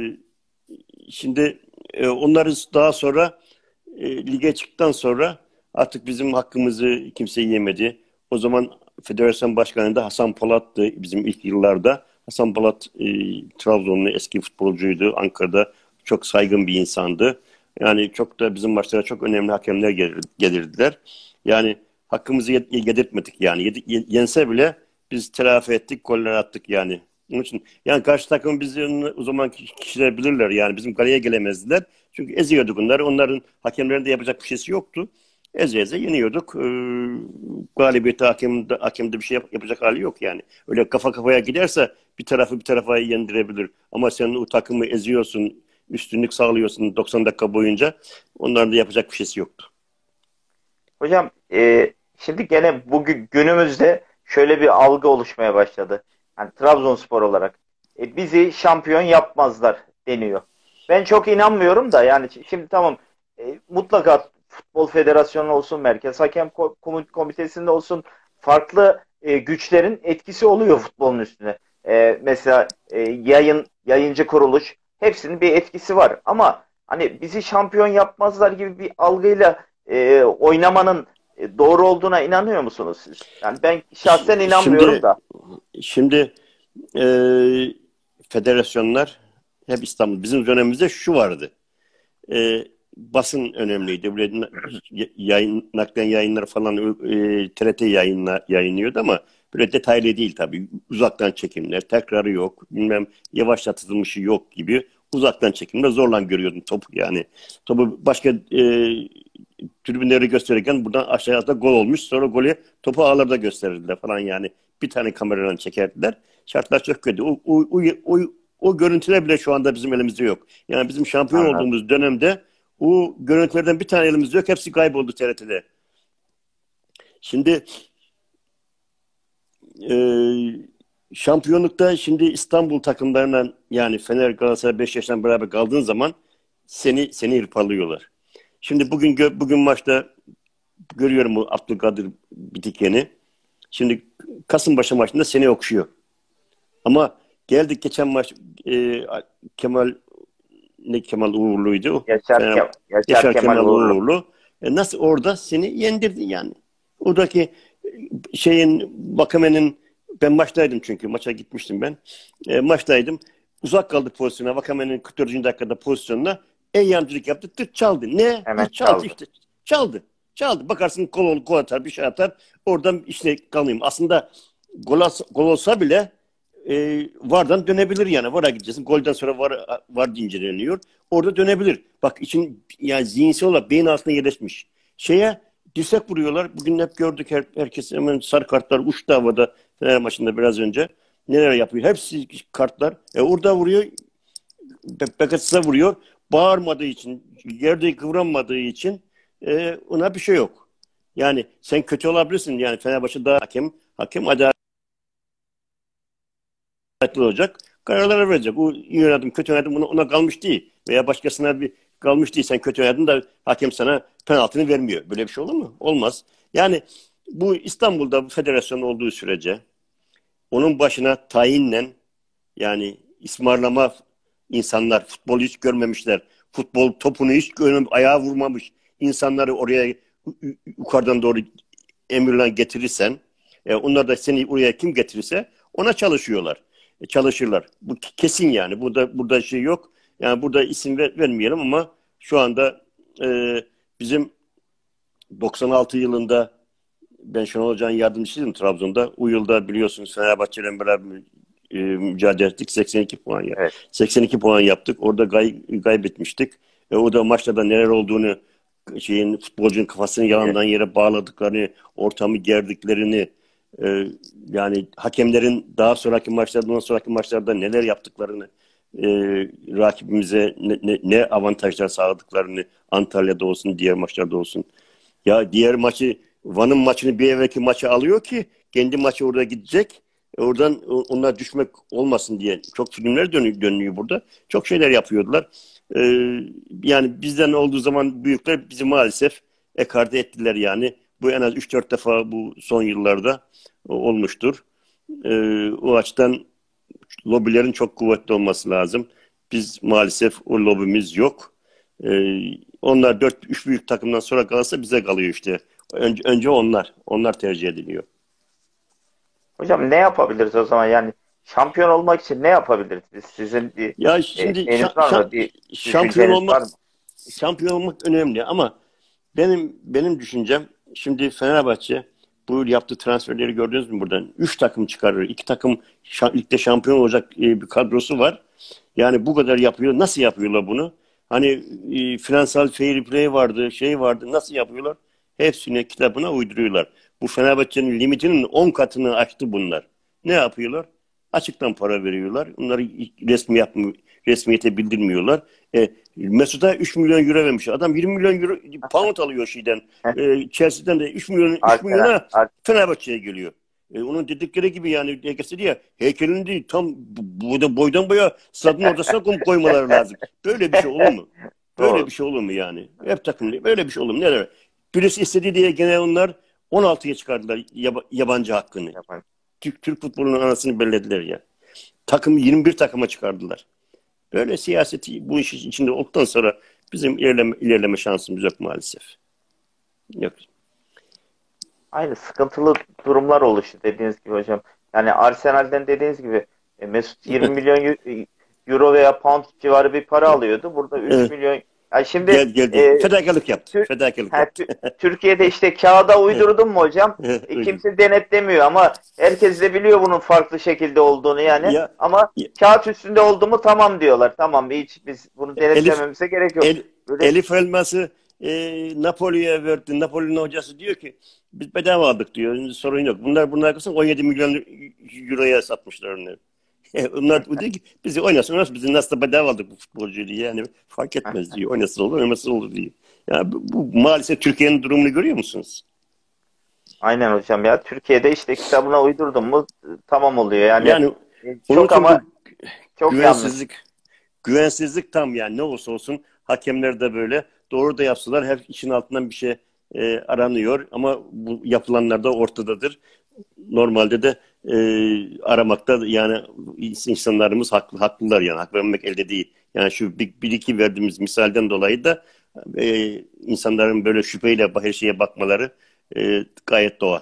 Şimdi e, onları daha sonra e, lige çıktıktan sonra artık bizim hakkımızı kimse yemedi. O zaman federasyon başkanı da Hasan Polat'tı bizim ilk yıllarda. Hasan Polat e, Trabzonlu eski futbolcuydu. Ankara'da çok saygın bir insandı. Yani çok da bizim maçlara çok önemli hakemler gelir, gelirdiler. Yani hakkımızı yedirtmedik yani. Yedi- Yense bile biz telafi ettik, goller attık yani. Onun için yani karşı takım bizi o zaman kişiler bilirler yani bizim kaleye gelemezdiler. Çünkü eziyorduk onları. Onların hakemlerin de yapacak bir şeysi yoktu. Eze eze yeniyorduk. Ee, galibiyeti hakemde, hakemde bir şey yap- yapacak hali yok yani. Öyle kafa kafaya giderse bir tarafı bir tarafa yendirebilir. Ama sen o takımı eziyorsun, üstünlük sağlıyorsun doksan dakika boyunca. Onların da yapacak bir şeysi yoktu. Hocam e, şimdi gene bugün günümüzde şöyle bir algı oluşmaya başladı. Yani Trabzonspor olarak e, bizi şampiyon yapmazlar deniyor. Ben çok inanmıyorum da yani şimdi tamam, e, mutlaka Futbol Federasyonu olsun, Merkez Hakem Ko- Komitesi'nde olsun, farklı e, güçlerin etkisi oluyor futbolun üstüne. E, mesela e, yayın yayıncı kuruluş, hepsinin bir etkisi var ama hani bizi şampiyon yapmazlar gibi bir algıyla e, oynamanın e, doğru olduğuna inanıyor musunuz siz? Yani ben şahsen inanmıyorum Şimdi da. şimdi e, federasyonlar hep İstanbul. Bizim dönemimizde şu vardı. E, Basın önemliydi. Böyle yayın, naklen yayınlar falan e, T R T yayınla, yayınlıyordu ama böyle detaylı değil tabii. Uzaktan çekimler, tekrarı yok. Bilmem yavaşlatılmışı yok gibi uzaktan çekimler zorla görüyordum topu yani. Topu başka e, tribünleri gösterirken buradan aşağıda gol olmuş. Sonra golü topu ağlarda gösterirdiler falan yani. Bir tane kameradan çekerdiler. Şartlar çok kötü. O, o, o, o, o görüntüler bile şu anda bizim elimizde yok. Yani bizim şampiyon Anladım. olduğumuz dönemde o görüntülerden bir tane elimizde yok. Hepsi kayboldu T R T'de. Şimdi e, şampiyonlukta şimdi İstanbul takımlarına yani Fener, Galatasaray, Beşiktaş'tan beraber kaldığın zaman seni seni hırpalıyorlar. Şimdi bugün gö- bugün maçta görüyorum bu Abdülkadir Bitikyen'i. Şimdi Kasımpaşa maçında seni okşuyor. Ama geldik geçen maç e, Kemal ne Kemal Uğurlu'ydu. Yaşar, Fener, Ke Yaşar Yaşar Kemal Kemal Uğurlu. Uğurlu. E, nasıl orada seni yendirdi yani. Oradaki şeyin Vakame'nin ben maçtaydım çünkü maça gitmiştim ben. E, maçtaydım. Uzak kaldı pozisyona. Vakame'nin kırk dördüncü dakikada pozisyonuna eyyamcılık yaptı. Tık çaldı. Ne? Hemen Hiç çaldı çaldı. işte. Çaldı. Çaldı. Bakarsın kol, kol atar bir şey atar. Oradan işte kalayım. Aslında gol, gol olsa bile e, vardan dönebilir yani. Vara gideceksin. Golden sonra var, var inceleniyor. Orada dönebilir. Bak için yani zihinsel olarak beyin altına yerleşmiş. Şeye dirsek vuruyorlar. Bugün hep gördük her, herkes hemen sarı kartlar uçtu havada Fener maçında biraz önce. Neler yapıyor? Hepsi kartlar. E orada vuruyor. Bekatsız'a vuruyor. Bağırmadığı için, yerde kıvranmadığı için e, ona bir şey yok. Yani sen kötü olabilirsin. Yani Fenerbahçe'de hakem, hakem adaletli olacak. Kararları verecek. O iyi oynadım, kötü oynadım ona, ona kalmış değil. Veya başkasına bir kalmış değil. Sen kötü oynadın da hakem sana penaltını vermiyor. Böyle bir şey olur mu? Olmaz. Yani bu İstanbul'da bu federasyon olduğu sürece onun başına tayinle yani ısmarlama insanlar futbolu hiç görmemişler. Futbol topunu hiç görmemiş, ayağa vurmamış insanları oraya yukarıdan doğru emirle getirirsen e, onlar da seni oraya kim getirirse ona çalışıyorlar. E, çalışırlar. Bu kesin yani. Burada burada şey yok. Yani burada isim ver, vermeyelim ama şu anda e, bizim doksan altı yılında ben Şenol Hoca'nın yardımcısıydım Trabzon'da. O yılda biliyorsunuz Fenerbahçe'yle beraber e, mücadele ettik. seksen iki puan ya. Evet. seksen iki puan yaptık. Orada kay, kaybetmiştik. E, o da maçta da neler olduğunu şeyin futbolcunun kafasını Evet. yalandan yere bağladıklarını, ortamı gerdiklerini e, yani hakemlerin daha sonraki maçlarda, ondan sonraki maçlarda neler yaptıklarını e, rakibimize ne, ne, ne avantajlar sağladıklarını Antalya'da olsun, diğer maçlarda olsun. Ya diğer maçı Van'ın maçını bir evvelki maçı alıyor ki kendi maçı orada gidecek. E, Oradan onlar düşmek olmasın diye çok filmler dönüyor, dönüyor burada. Çok şeyler yapıyordular. Ee, Yani bizden olduğu zaman büyükler bizi maalesef ekarte ettiler yani. Bu en az üç dört defa bu son yıllarda olmuştur. Ee, o açıdan lobilerin çok kuvvetli olması lazım. Biz maalesef o lobimiz yok. Ee, onlar dört üç büyük takımdan sonra kalırsa bize kalıyor işte. Önce, önce onlar. Onlar tercih ediliyor. Hocam ne yapabiliriz o zaman? Yani şampiyon olmak için ne yapabiliriz biz? Sizin bir Ya e, şimdi şeyiniz şa- var mı? şa- Bir şampiyon düşünceniz var olmak mı? şampiyon olmak önemli ama benim benim düşüncem şimdi Fenerbahçe bu yıl yaptığı transferleri gördünüz mü buradan? Üç takım çıkarır. İki takım şa- ligde şampiyon olacak e, bir kadrosu var. Yani bu kadar yapıyor. Nasıl yapıyorlar bunu? Hani e, finansal fair play vardı, şey vardı. Nasıl yapıyorlar? Hepsini kitabına uyduruyorlar. Bu Fenerbahçe'nin limitinin on katını aştı bunlar. Ne yapıyorlar? Açıktan para veriyorlar. Onları resmi yapmıyor, resmiyete bildirmiyorlar. E, Mesut'a üç milyon euro vermiş. Adam yirmi milyon euro pound alıyor şeyden. E, Chelsea'den de üç milyon üç Arsenal. milyona Ar- Fenerbahçe'ye geliyor. E, onun dedikleri gibi yani herkes dedi ya heykelini değil tam boydan, boydan boya stadın ortasına koyup koymaları lazım. Böyle bir şey olur mu? Böyle Doğru. bir şey olur mu yani? Hep takım böyle bir şey olur mu? Nerede? Birisi istedi diye gene onlar on altıya çıkardılar yab- yabancı hakkını. Yapın. Türk, Türk futbolunun anasını bellediler ya. Takım yirmi bir takıma çıkardılar. Böyle siyaseti bu işin içinde olduktan sonra bizim ilerleme, ilerleme şansımız yok maalesef. Yok. Aynı sıkıntılı durumlar oluştu dediğiniz gibi hocam. Yani Arsenal'den dediğiniz gibi e, Mesut yirmi milyon eu- euro veya pound civarı bir para alıyordu. Burada üç Evet. milyon. Yani Gel şimdi geldi. e, Fedakarlık yaptı. Tür- Fedakarlık ha, yaptı. Tü- Türkiye'de işte kağıda uydurdum mu hocam? E, Öyle. kimse denetlemiyor ama herkes de biliyor bunun farklı şekilde olduğunu yani. Ya, Ama ya kağıt üstünde oldu mu tamam diyorlar. Tamam hiç biz bunu Elif denetlememize gerek yok. El, Böyle Elif Elmas'ı e, Napoli'ye verdi. Napoli'nin hocası diyor ki biz bedava aldık diyor. Sorun yok. Bunlar bunlar kısım on yedi milyon euroya satmışlar onları. E, onlar bu diyor ki bizi oynasın oynasın. Bizi nasıl da bedava aldık bu futbolcuyu diye. Yani fark etmez diyor. Oynasın olur oynasın olur diyor. Ya bu, bu maalesef Türkiye'nin durumunu görüyor musunuz? aynen hocam ya. Türkiye'de işte kitabına uydurdum mu e, tamam oluyor. Yani Yani e, onun çok için ama bu çok yanlış. güvensizlik güvensizlik tam yani ne olursa olsun hakemler de böyle doğru da yapsalar her işin altından bir şey e, aranıyor ama bu yapılanlar da ortadadır. Normalde de e, aramakta yani insanlarımız haklı, haklılar yani hak vermek elde değil. Yani şu bir, bir iki verdiğimiz misalden dolayı da e, insanların böyle şüpheyle her şeye bakmaları e, gayet doğal.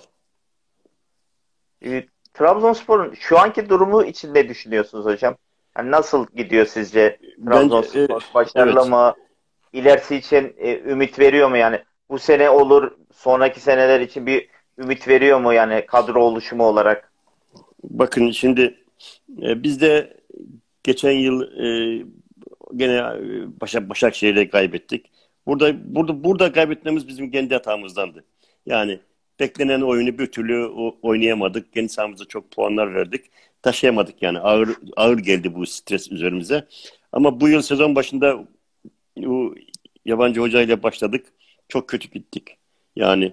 E, Trabzonspor'un şu anki durumu için ne düşünüyorsunuz hocam? Yani nasıl gidiyor sizce Bence e, Trabzonspor? Başarılı evet. mı? İlerisi için e, ümit veriyor mu? Yani bu sene olur, sonraki seneler için bir ümit veriyor mu yani kadro oluşumu olarak? Bakın şimdi e, biz de geçen yıl e, gene e, Başak, Başakşehir'e kaybettik. Burada burada burada kaybetmemiz bizim kendi hatamızdandı. Yani beklenen oyunu bir türlü o- oynayamadık. Kendi sahamıza çok puanlar verdik. Taşıyamadık yani. Ağır ağır geldi bu stres üzerimize. Ama bu yıl sezon başında bu yabancı hocayla başladık. Çok kötü gittik. Yani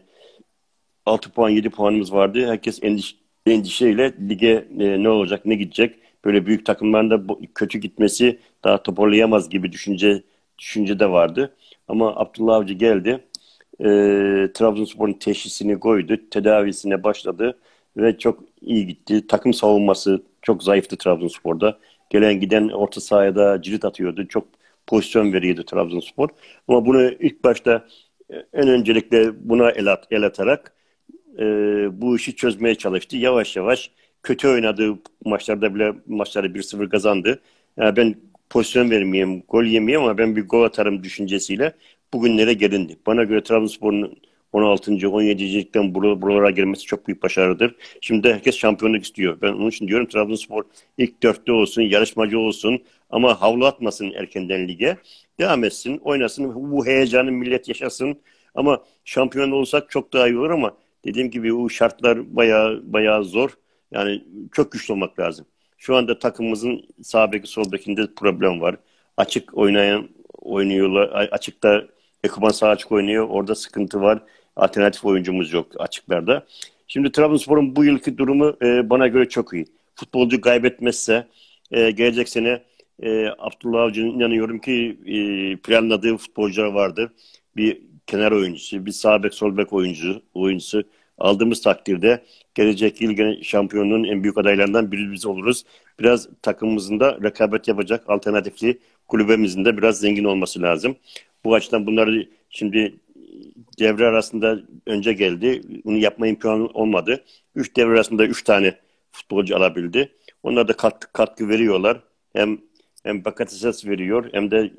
altı puan yedi puanımız vardı. Herkes endiş, endişeyle lige e, ne olacak ne gidecek. Böyle büyük takımların da bu- kötü gitmesi daha toparlayamaz gibi düşünce düşünce de vardı. Ama Abdullah Avcı geldi. E, Trabzonspor'un teşhisini koydu. Tedavisine başladı. Ve çok iyi gitti. Takım savunması çok zayıftı Trabzonspor'da. Gelen giden orta sahada cirit atıyordu. Çok pozisyon veriyordu Trabzonspor. Ama bunu ilk başta e, en öncelikle buna el, at, el atarak e, bu işi çözmeye çalıştı. Yavaş yavaş kötü oynadığı maçlarda bile maçları bir sıfır kazandı. Yani ben pozisyon vermeyeyim, gol yemeyeyim ama ben bir gol atarım düşüncesiyle bugünlere gelindi. Bana göre Trabzonspor'un on altıncı. on yedincilikten buralara gelmesi çok büyük başarıdır. Şimdi herkes şampiyonluk istiyor. Ben onun için diyorum Trabzonspor ilk dörtte olsun, yarışmacı olsun ama havlu atmasın erkenden lige. Devam etsin, oynasın, bu heyecanı millet yaşasın. Ama şampiyon olsak çok daha iyi olur ama dediğim gibi o şartlar bayağı bayağı zor. Yani çok güçlü olmak lazım. Şu anda takımımızın sağ beki sol bekinde problem var. Açık oynayan oynuyorlar. Açıkta Ekuban sağ açık oynuyor. Orada sıkıntı var. Alternatif oyuncumuz yok açıklarda. Şimdi Trabzonspor'un bu yılki durumu e, bana göre çok iyi. Futbolcu kaybetmezse e, gelecek sene e, Abdullah Avcı'nın inanıyorum ki e, planladığı futbolcular vardır. Bir kenar oyuncusu, bir sağ bek, sol bek oyuncu, oyuncusu aldığımız takdirde gelecek yıl gene şampiyonluğun en büyük adaylarından biri biz oluruz. Biraz takımımızın da rekabet yapacak alternatifli kulübemizin de biraz zengin olması lazım. Bu açıdan bunları şimdi devre arasında önce geldi. Bunu yapma imkanı olmadı. Üç devre arasında üç tane futbolcu alabildi. Onlar da katkı, katkı veriyorlar. Hem hem Bakasetas veriyor hem de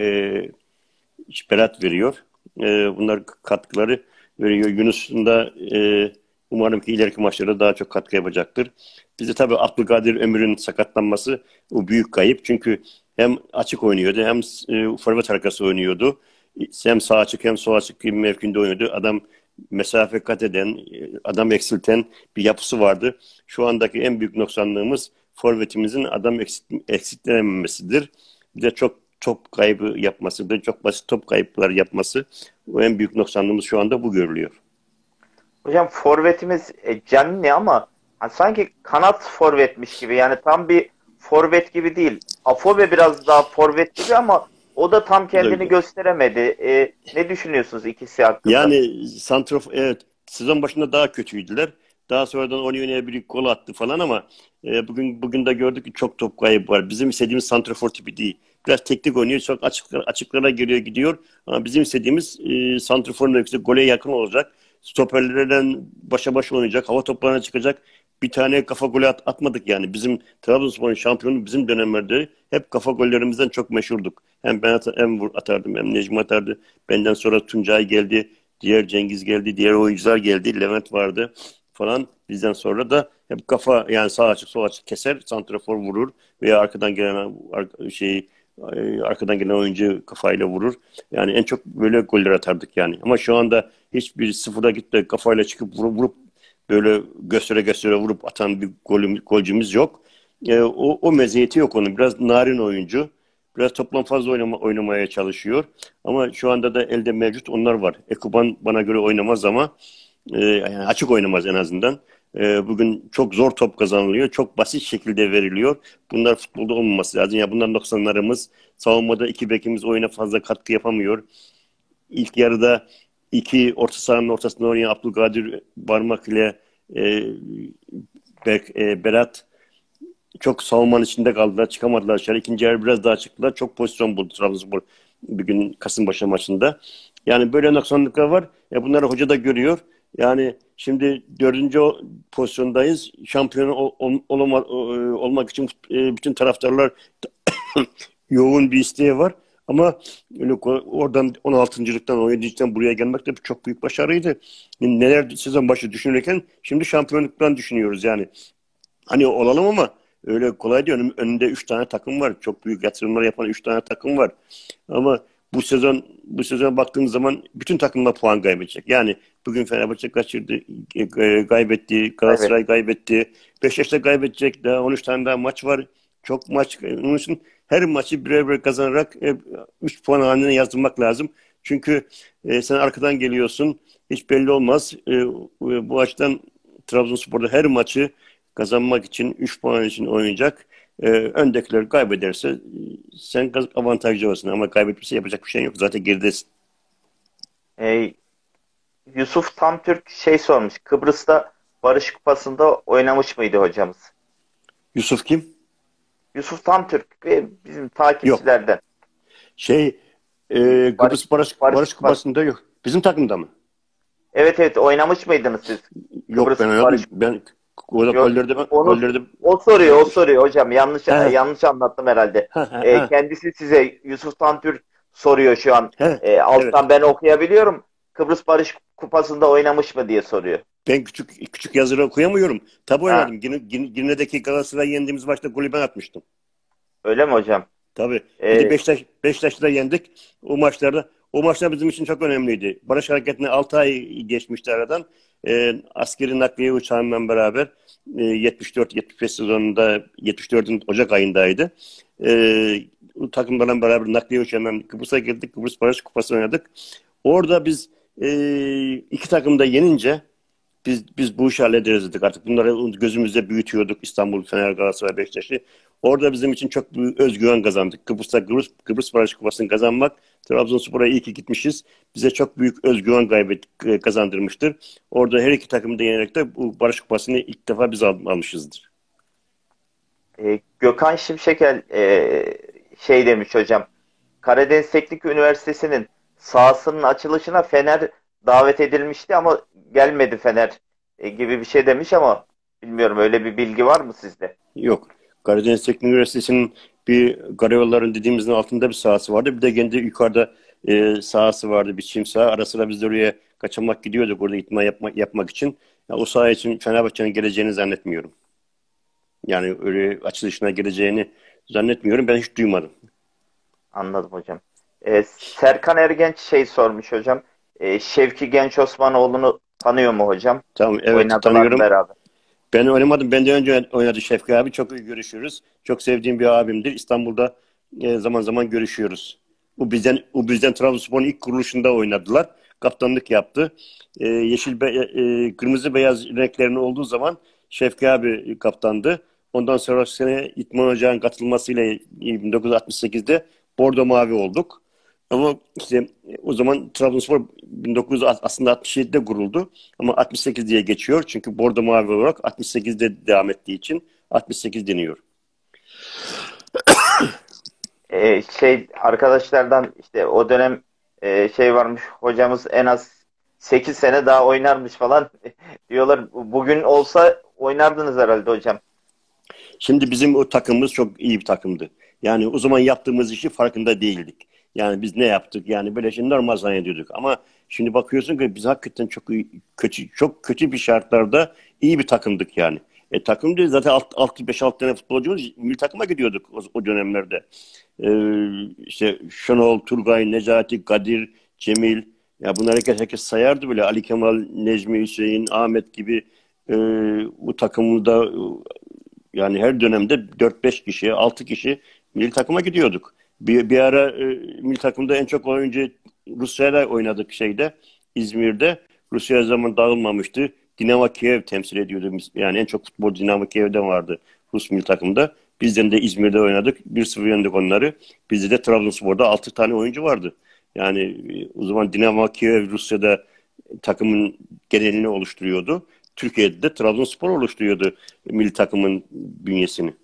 e, Berat veriyor. E, bunlar katkıları veriyor. Yunus'un da e, umarım ki ileriki maçlarda daha çok katkı yapacaktır. Bize tabii Abdülkadir Ömür'ün sakatlanması o büyük kayıp. Çünkü hem açık oynuyordu hem e, forvet arkası oynuyordu. Hem sağ açık hem sol açık gibi mevkinde oynuyordu. Adam mesafe kat eden, adam eksilten bir yapısı vardı. Şu andaki en büyük noksanlığımız forvetimizin adam eksiltlememesidir. Bir de çok top kaybı yapmasıdır. Çok basit top kayıpları yapması. O en büyük noksanlığımız şu anda bu görülüyor. Hocam forvetimiz e, Canini ama hani sanki kanat forvetmiş gibi. Yani tam bir forvet gibi değil. Afobe biraz daha forvet gibi ama o da tam kendini gösteremedi. E, ne düşünüyorsunuz ikisi hakkında? Yani santrof evet sezon başında daha kötüydüler. Daha sonradan onu oynaya bir gol attı falan ama e, bugün bugün de gördük ki çok top kaybı var. Bizim istediğimiz santrofor tipi değil. Biraz teknik oynuyor, çok açıklara, açıklara giriyor gidiyor. Ama bizim istediğimiz e, santroforun mevkisi gole yakın olacak. Stoperlerden başa başa oynayacak, hava toplarına çıkacak. Bir tane kafa golü at, atmadık yani. Bizim Trabzonspor'un şampiyonu bizim dönemlerde hep kafa gollerimizden çok meşhurduk. Hem ben at hem vur atardım hem Necmi atardı. Benden sonra Tuncay geldi, diğer Cengiz geldi, diğer oyuncular geldi. Levent vardı falan. Bizden sonra da hep kafa yani sağ açık sol açık keser, santrafor vurur veya arkadan gelen şey arkadan gelen oyuncu kafayla vurur. Yani en çok böyle goller atardık yani. Ama şu anda hiçbir sıfıra gitti kafayla çıkıp vurup, vurup böyle göstere göstere vurup atan bir golüm, golcümüz yok. E, o, o meziyeti yok onun. Biraz narin oyuncu. Biraz toplam fazla oynama, oynamaya çalışıyor. Ama şu anda da elde mevcut onlar var. Ekuban bana göre oynamaz ama e, yani açık oynamaz en azından. E, bugün çok zor top kazanılıyor. Çok basit şekilde veriliyor. Bunlar futbolda olmaması lazım. Ya bunlar noksanlarımız. Savunmada iki bekimiz oyuna fazla katkı yapamıyor. İlk yarıda iki orta sahanın ortasında oynayan Abdülkadir Barmak ile e, Ber, e, Berat çok savunmanın içinde kaldılar. Çıkamadılar dışarı. İkinci yarı biraz daha çıktılar. Çok pozisyon buldu Trabzonspor bugün Kasımpaşa maçında. Yani böyle noksanlıklar var. E, bunları hoca da görüyor. Yani şimdi dördüncü pozisyondayız. Şampiyon ol, ol, olma, olmak için e, bütün taraftarlar yoğun bir isteği var. Ama öyle oradan on altıncılıktan on yedincilikten buraya gelmek de çok büyük başarıydı. Neler sezon başı düşünürken şimdi şampiyonluktan düşünüyoruz yani. Hani olalım ama öyle kolay değil. Önünde üç tane takım var. Çok büyük yatırımlar yapan üç tane takım var. Ama bu sezon bu sezon baktığımız zaman bütün takımlar puan kaybedecek. Yani bugün Fenerbahçe kaçırdı, kaybetti, Galatasaray evet. kaybetti, Beşiktaş da kaybedecek. Daha on üç tane daha maç var. Çok maç. Onun için her maçı birer birer kazanarak üç puan haline yazılmak lazım. Çünkü e, sen arkadan geliyorsun. Hiç belli olmaz. E, bu açıdan Trabzonspor'da her maçı kazanmak için üç puan için oynayacak. Ee, öndekiler kaybederse sen avantajlı olsun ama kaybetmişse yapacak bir şey yok. Zaten geridesin. Ee, Yusuf Tamtürk şey sormuş. Kıbrıs'ta Barış Kupası'nda oynamış mıydı hocamız? Yusuf kim? Yusuf Tamtürk bizim takipçilerden. Yok. Şey e, Kıbrıs Barış, Barış, Barış, Barış Kupası'nda yok. Bizim takımda mı? Evet evet oynamış mıydınız siz? Yok Kıbrıs ben oynadım. Barış... Ben o da gollerde ben onu, gollerde... O soruyor, o soruyor hocam. Yanlış he. yanlış anlattım herhalde. He, he, ee, he. Kendisi size Yusuf Tantürk soruyor şu an. He, ee, alttan evet. Ben okuyabiliyorum. Kıbrıs Barış Kupası'nda oynamış mı diye soruyor. Ben küçük küçük yazıları okuyamıyorum. Tabii oynadım. Girne'deki Galatasaray'ı yendiğimiz maçta golü ben atmıştım. Öyle mi hocam? Tabii. Ee, Bir de Beşiktaş, Beşiktaş'ı da yendik. O maçlarda o maçlar bizim için çok önemliydi. Barış Hareketi'ne altı ay geçmişti aradan. E, askeri nakliye uçağından beraber e, yetmiş dört yetmiş beş sezonunda yetmiş dördün Ocak ayındaydı. E, takımlarla beraber nakliye uçağından Kıbrıs'a geldik. Kıbrıs Barış Kupası oynadık. Orada biz e, iki takım da yenince Biz biz bu işi hallederiz dedik artık. Bunları gözümüzde büyütüyorduk. İstanbul, Fener, Galatasaray, Beşiktaş'ı. Orada bizim için çok büyük özgüven kazandık. Kıbrıs'ta Kıbrıs, Kıbrıs Barış Kupası'nı kazanmak, Trabzonspor'a iyi ki gitmişiz. Bize çok büyük özgüven kaybet, kazandırmıştır. Orada her iki takımı da yenerek de bu Barış Kupası'nı ilk defa biz al, almışızdır. E, Gökhan Şimşekel e, şey demiş hocam. Karadeniz Teknik Üniversitesi'nin sahasının açılışına Fener davet edilmişti ama gelmedi Fener e, gibi bir şey demiş ama bilmiyorum, öyle bir bilgi var mı sizde? Yok. Karadeniz Teknik Üniversitesi'nin bir Karayolların dediğimizin altında bir sahası vardı. Bir de kendi yukarıda e, sahası vardı, bir çim saha. Ara sıra biz de oraya kaçamak gidiyorduk orada itman yapmak, yapmak için. Ya, o saha için Fenerbahçe'nin geleceğini zannetmiyorum. Yani öyle açılışına geleceğini zannetmiyorum. Ben hiç duymadım. Anladım hocam. E, Serkan Ergenç şey sormuş hocam. E, Şevki Genç Osmanoğlu'nu tanıyor mu hocam? Tamam, evet, Oynadılar tanıyorum. beraber. Ben oynamadım. Benden önce oynadı Şefki abi. Çok iyi görüşüyoruz. Çok sevdiğim bir abimdir. İstanbul'da e, zaman zaman görüşüyoruz. O bizden, o bizden Trabzonspor'un ilk kuruluşunda oynadılar. Kaptanlık yaptı. E, yeşil, be, e, kırmızı beyaz renklerinin olduğu zaman Şefki abi kaptandı. Ondan sonra sene İtman Hoca'nın katılmasıyla bin dokuz yüz altmış sekizde Bordo Mavi olduk. Ama işte o zaman Trabzonspor bin dokuz yüz aslında altmış yedide kuruldu. Ama altmış sekiz diye geçiyor. Çünkü Bordo Mavi olarak altmış sekizde devam ettiği için altmış sekiz deniyor. E, şey arkadaşlardan işte o dönem e, şey varmış, hocamız en az sekiz sene daha oynarmış falan diyorlar. Bugün olsa oynardınız herhalde hocam. Şimdi bizim o takımımız çok iyi bir takımdı. Yani o zaman yaptığımız işi farkında değildik. Yani biz ne yaptık? Yani böyle şey normal zannediyorduk. Ama şimdi bakıyorsun ki biz hakikaten çok iyi, kötü çok kötü bir şartlarda iyi bir takımdık yani. E takım değil zaten altı beş altı tane futbolcumuz milli takıma gidiyorduk o, o dönemlerde. Ee, işte Şenol, Turgay, Necati, Kadir, Cemil, ya bunları herkes, herkes sayardı böyle. Ali Kemal, Necmi, Hüseyin, Ahmet gibi e, bu takımda yani her dönemde dört beş kişi, altı kişi milli takıma gidiyorduk. Bir, bir ara e, milli takımda en çok oyuncu Rusya'da oynadık şeyde, İzmir'de. Rusya zaman dağılmamıştı. Dinamo Kiev temsil ediyordu. Yani en çok futbol Dinamo Kiev'den vardı Rus milli takımda. Bizden de İzmir'de oynadık. bir sıfır yendik onları. Bizde de Trabzonspor'da altı tane oyuncu vardı. Yani e, o zaman Dinamo Kiev Rusya'da takımın genelini oluşturuyordu. Türkiye'de de Trabzonspor oluşturuyordu milli takımın bünyesini.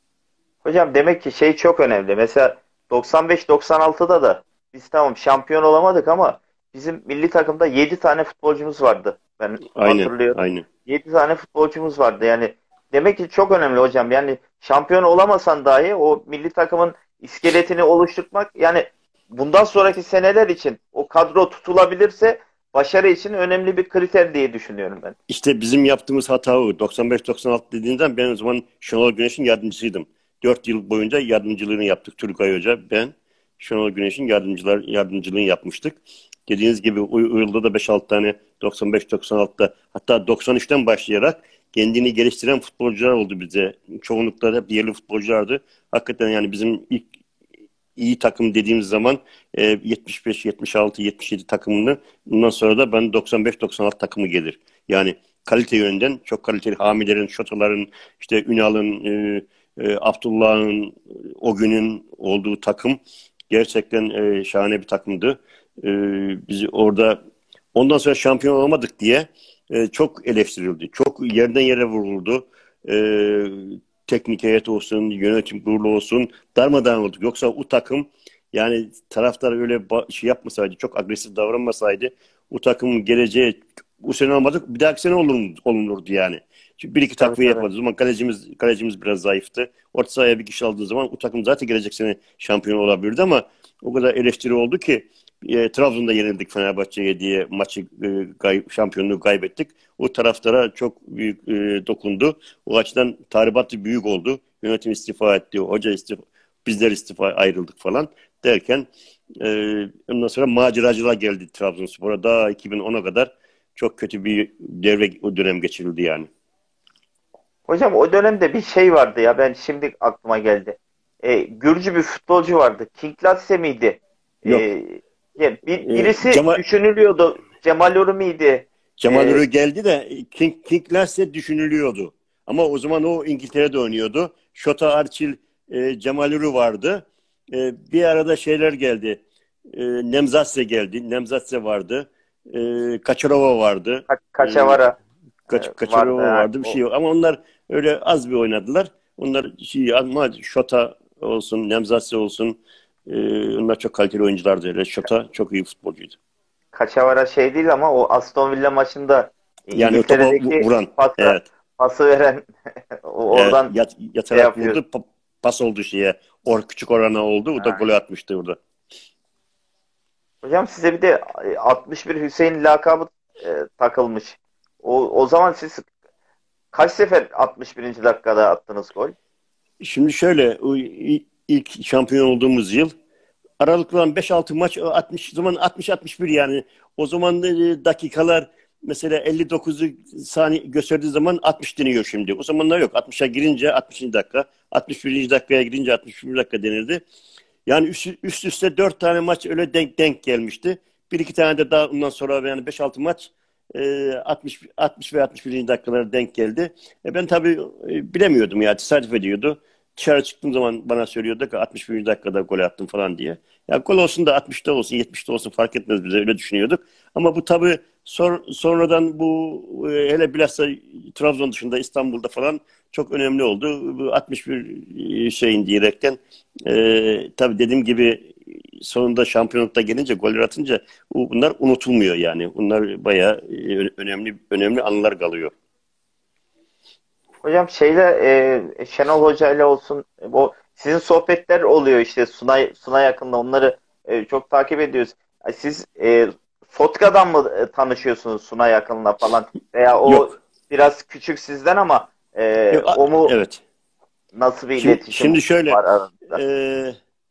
Hocam demek ki şey çok önemli. Mesela doksan beş doksan altıda da biz tamam şampiyon olamadık ama bizim milli takımda yedi tane futbolcumuz vardı. Ben Aynen, hatırlıyorum. aynen. yedi tane futbolcumuz vardı. Yani demek ki çok önemli hocam. Yani şampiyon olamasan dahi o milli takımın iskeletini oluşturmak, yani bundan sonraki seneler için o kadro tutulabilirse başarı için önemli bir kriter diye düşünüyorum ben. İşte bizim yaptığımız hata o. doksan beş doksan altı dediğinden ben o zaman Şenol Güneş'in yardımcısıydım. Dört yıl boyunca yardımcılığını yaptık. Turgay Hoca, ben Şenol Güneş'in yardımcılar yardımcılığını yapmıştık. Dediğiniz gibi o yılda da beş altı tane doksan beş doksan altıda, hatta doksan üçten başlayarak kendini geliştiren futbolcular oldu bize. Çoğunlukla hep yerli futbolculardı. Hakikaten yani bizim ilk iyi takım dediğimiz zaman e, yetmiş beş yetmiş altı yetmiş yedi takımını, bundan sonra da ben doksan beş doksan altı takımı gelir. Yani kalite yönünden çok kaliteli Hamilerin, Şotaların, işte Ünal'ın, e, e, Abdullah'ın, o günün olduğu takım gerçekten e, şahane bir takımdı. E, biz orada ondan sonra şampiyon olamadık diye e, çok eleştirildi. Çok yerden yere vuruldu. E, teknik heyet olsun, yönetim kurulu olsun darmadağın olduk. Yoksa o takım, yani taraftar öyle şey yapmasaydı, çok agresif davranmasaydı, o takımın geleceği bu sene olmadık, bir dahaki sene olur, olunurdu yani. Çünkü bir iki Tabii, takviye tabii. yapmadı. O zaman kalecimiz, kalecimiz biraz zayıftı. Orta sahaya bir kişi aldığı zaman o takım zaten gelecek sene şampiyon olabilirdi ama o kadar eleştiri oldu ki e, Trabzon'da yenildik Fenerbahçe'ye diye maçı e, kay, şampiyonluğu kaybettik. O taraftara çok büyük e, dokundu. O açıdan tahribatı büyük oldu. Yönetim istifa etti, hoca istifa, bizler istifa ayrıldık falan derken e, ondan sonra maceracılar geldi Trabzonspor'a. Daha iki bin ona kadar çok kötü bir devre o dönem geçirildi yani. Hocam o dönemde bir şey vardı ya, ben şimdi aklıma geldi. E, Gürcü bir futbolcu vardı. Kinglatse miydi? E, Yok. ya bir, E, birisi Cemal, düşünülüyordu. Cemal Oru miydi? Cemal E, Ürü geldi de King, King Lars'e düşünülüyordu. Ama o zaman o İngiltere'de oynuyordu. Şota Arçil, e, Cemal Ürü vardı. E, bir arada şeyler geldi. E, Nemzatse geldi. Nemzatse vardı. E, Kaçarova vardı. Ka- E, Kaçavara e, Kaç, vardı Kaçarova yani. vardı. Bir O şey yok. Ama onlar öyle az bir oynadılar. Onlar şey, ama Şota olsun, Nemzatse olsun. E, onlar çok kaliteli oyunculardı. Öyle. Şota çok iyi futbolcuydu. Kaçavara şey değil ama o Aston Villa maçında Yani o topa İngiltere'deki vuran. pası, Evet. pası veren Evet, oradan yat, şey yatarak yapıyor. vurdu. pa- Pas oldu şeye. Or küçük orana oldu. O da Ha. golü atmıştı orada. Hocam size bir de altmış bir Hüseyin lakabı e, takılmış. O, o zaman siz kaç sefer altmış birinci dakikada attınız gol? Şimdi şöyle o i- ilk şampiyon olduğumuz yıl aralıklı beş altı maç o altmış zaman altmış altmış bir yani o zaman e, dakikalar mesela elli dokuzu saniye gösterdiği zaman altmış deniyor şimdi. O zamanlar yok. altmışa girince altmışıncı dakika, altmış birinci dakikaya girince altmış bir dakika denirdi. Yani üst, üst üste dört tane maç öyle denk denk gelmişti. Bir iki tane de daha ondan sonra yani beş altı maç e, altmış altmış ve altmış birinci dakikalara denk geldi. E ben tabii e, bilemiyordum ya tesadüf ediyordu. Dışarı çıktığım zaman bana söylüyordu ki altmış birinci dakikada gol attım falan diye. Ya gol olsun da altmışta olsun yetmişte olsun fark etmez bize öyle düşünüyorduk. Ama bu tabii sor, sonradan bu e, hele bilhassa Trabzon dışında İstanbul'da falan çok önemli oldu. Bu altmış bir şeyin diyerekten e, tabii dediğim gibi sonunda şampiyonlukta gelince goller atınca bu- bunlar unutulmuyor yani. Bunlar bayağı e, önemli önemli anılar kalıyor. Hocam şeyle e, Şenol Hoca ile olsun o sizin sohbetler oluyor işte Sunay Sunay yakında onları e, çok takip ediyoruz. E, Siz e, Sotka'dan mı e, tanışıyorsunuz Sunay yakınla falan veya o Yok. biraz küçük sizden ama e, Yok a- o mu evet. nasıl bir Şimdi, iletişim şimdi şöyle var aranızda? e,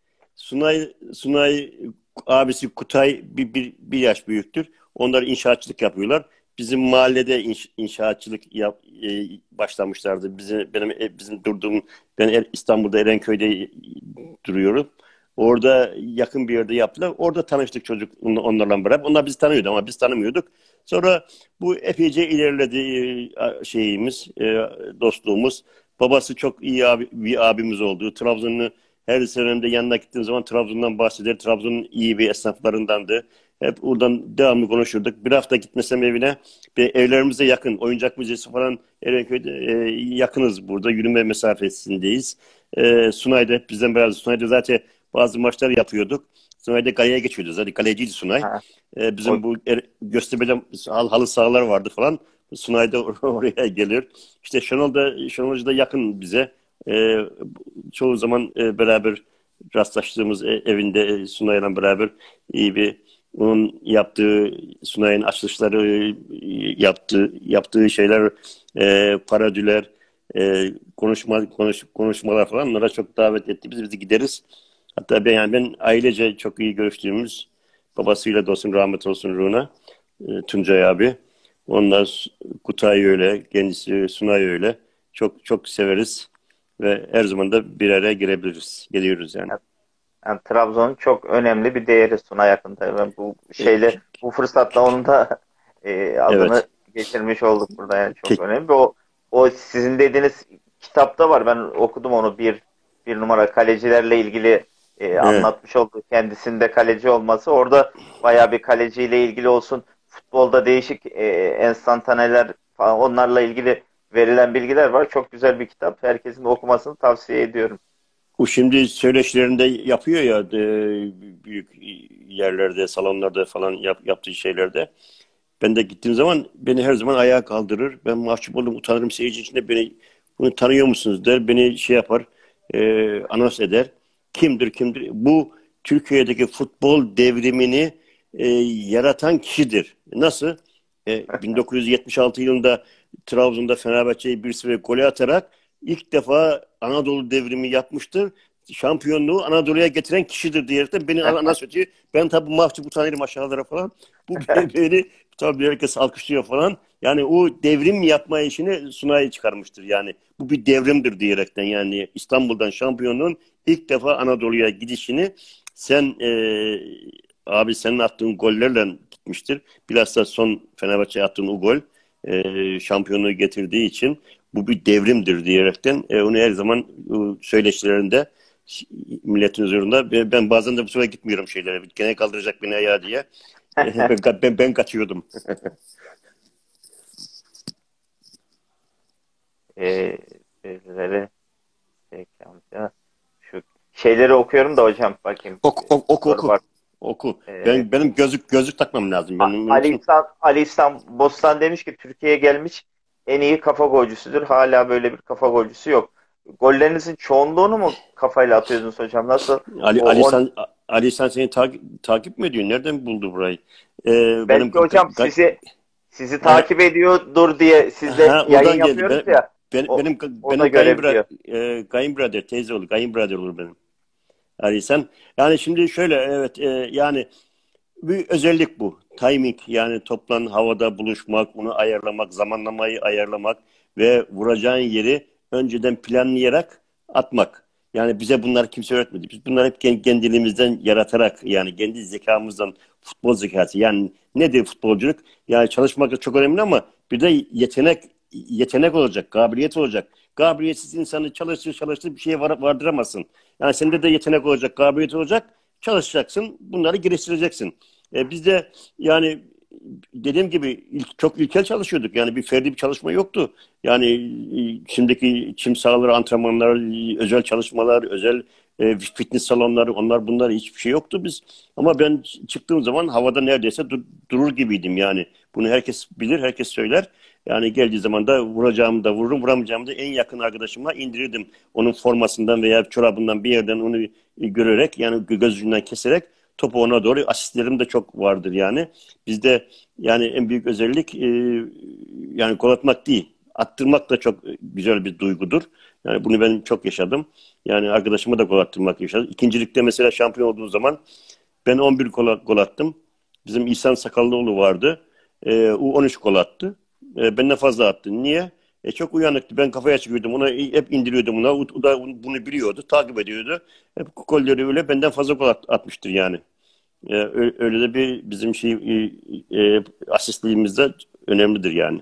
Sunay Sunay abisi Kutay bir, bir, bir yaş büyüktür. Onlar inşaatçılık yapıyorlar. Bizim mahallede inş, inşaatçılık yap, e, başlamışlardı. Bizim benim e, bizim durduğum ben Er- İstanbul'da Erenköy'de duruyorum. Orada yakın bir yerde yaptılar. Orada tanıştık çocuk onla- onlarla beraber. Onlar bizi tanıyordu ama biz tanımıyorduk. Sonra bu epeyce ilerledi e, şeyimiz, e, dostluğumuz. Babası çok iyi abi, bir abimiz oldu. Trabzon'u her seferinde yanına gittiğim zaman Trabzon'dan bahseder. Trabzon'un iyi bir esnaflarındandı. Hep oradan devamlı konuşurduk. Bir hafta gitmesem evine ve evlerimize yakın. Oyuncak müzesi falan Erenköy'de e, yakınız burada. Yürüme mesafesindeyiz. E, Sunay'da hep bizden beraber. Sunay'da zaten bazı maçlar yapıyorduk. Sunay'da galeye geçiyordu. Zaten galeciydi Sunay. Ha, E, o bizim bu er, Göztepe'de hal, halı sahalar vardı falan. Sunay'da or- oraya gelir. İşte Şenol da, Şenol Hoca da yakın bize. E, çoğu zaman e, beraber rastlaştığımız e, evinde e, Sunay'la beraber iyi bir onun yaptığı Sunay'ın açılışları e, yaptığı yaptığı şeyler e, paradüler e, konuşma konuş, konuşmalar falan onlara çok davet etti. Biz bizi gideriz. Hatta ben yani ben ailece çok iyi görüştüğümüz babasıyla da olsun rahmet olsun ruhuna e, Tuncay abi. Onlar Kutay öyle, kendisi Sunay öyle. Çok çok severiz ve her zaman da bir araya girebiliriz. Geliyoruz yani. yani Trabzon'un çok önemli bir değeri Sunay yakında. Ben bu E, şeyle bu fırsatla onun da e, adını evet. geçirmiş olduk burada yani çok Ke- önemli. O o sizin dediğiniz kitapta var. Ben okudum onu bir bir numara kalecilerle ilgili e, he. anlatmış olduğu kendisinde kaleci olması. Orada bayağı bir kaleciyle ilgili olsun futbolda değişik e, enstantaneler falan onlarla ilgili verilen bilgiler var. Çok güzel bir kitap. Herkesin okumasını tavsiye ediyorum. O şimdi söyleşilerinde yapıyor ya e, büyük yerlerde, salonlarda falan yap, yaptığı şeylerde. Ben de gittiğim zaman beni her zaman ayağa kaldırır. Ben mahcup olurum, utanırım seyirci içinde beni bunu tanıyor musunuz der. Beni şey yapar, e, anons eder. Kimdir, kimdir? Bu Türkiye'deki futbol devrimini e, yaratan kişidir. Nasıl? E, bin dokuz yüz yetmiş altı yılında Trabzon'da Fenerbahçe'yi bir sıfır gole atarak ilk defa Anadolu devrimi yapmıştır. Şampiyonluğu Anadolu'ya getiren kişidir diyerekten beni anons ediyor. Ben tabii mahcup utanırım aşağılara falan. Bu beni tabii herkes alkışlıyor falan. Yani o devrim yapma işini Sunay çıkarmıştır. Yani bu bir devrimdir diyerekten yani İstanbul'dan şampiyonluğun ilk defa Anadolu'ya gidişini sen e, abi senin attığın gollerle gitmiştir. Bilhassa son Fenerbahçe'ye attığın o gol e, şampiyonluğu getirdiği için bu bir devrimdir diyerekten e, onu her zaman e, söyleşilerinde milletin huzurunda ben, ben bazen de bu sefer gitmiyorum şeylere. Gene kaldıracak beni ayağa diye. E, ben, ben, ben kaçıyordum. Ee, şeyleri, peki amca. Şu şeyleri okuyorum da hocam bakayım. Oku, oku, oku. Soru oku. var. Oku. Ee, Ben, benim gözlük gözlük takmam lazım. A- Benim, benim Ali için. İhsan, Ali İhsan Bostan demiş ki Türkiye'ye gelmiş en iyi kafa golcüsüdür. Hala böyle bir kafa golcüsü yok. Gollerinizin çoğunluğunu mu kafayla atıyorsunuz hocam? Nasıl? Ali O, Ali on, sen Ali sen seni takip takip mi ediyor? Nereden buldu burayı? Ee, benim belki hocam ga- sizi sizi ga- takip ediyordur diye sizle ha, yayın oradan geldi. yapıyoruz Ben, ya. ben, O, benim o da benim kayınbirader, görebiliyor. e, kayınbirader teyze olur. Kayınbirader olur benim. Ali sen yani şimdi şöyle evet e, yani bir özellik bu. Timing yani toplan havada buluşmak, onu ayarlamak, zamanlamayı ayarlamak ve vuracağın yeri önceden planlayarak atmak. Yani bize bunlar kimse öğretmedi. Biz bunları hep kendiliğimizden yaratarak yani kendi zekamızdan futbol zekası. Yani nedir futbolculuk? Yani çalışmak da çok önemli ama bir de yetenek yetenek olacak, kabiliyet olacak. Kabiliyetsiz insanı çalıştır çalıştır bir şeye var, vardıramazsın. Yani sende de yetenek olacak, kabiliyet olacak. Çalışacaksın, bunları geliştireceksin. E, biz de yani dediğim gibi ilk, çok ilkel çalışıyorduk. Yani bir ferdi bir çalışma yoktu. Yani e, şimdiki çim sahaları, antrenmanlar, e, özel çalışmalar, özel e, fitness salonları, onlar bunlar hiçbir şey yoktu biz. Ama ben çıktığım zaman havada neredeyse dur, durur gibiydim yani. Bunu herkes bilir, herkes söyler. Yani geldiği zaman da vuracağımı da vururum, vuramayacağımı da en yakın arkadaşıma indirirdim. Onun formasından veya çorabından bir yerden onu görerek yani göz ucundan keserek topu ona doğru asistlerim de çok vardır yani. Bizde yani en büyük özellik e, yani gol atmak değil. Attırmak da çok güzel bir duygudur. Yani bunu ben çok yaşadım. Yani arkadaşıma da gol attırmak yaşadım. İkincilikte mesela şampiyon olduğu zaman ben on bir gol, gol attım. Bizim İhsan Sakallıoğlu vardı. E, o on üç gol attı. E, benden fazla attı. Niye? E, çok uyanıktı. Ben kafaya çıkıyordum. Ona hep indiriyordum ona. O, o da bunu biliyordu. Takip ediyordu. Hep golleri öyle benden fazla gol at, atmıştır yani. E, öyle, öyle de bir bizim şey e, e, asistliğimiz de önemlidir yani.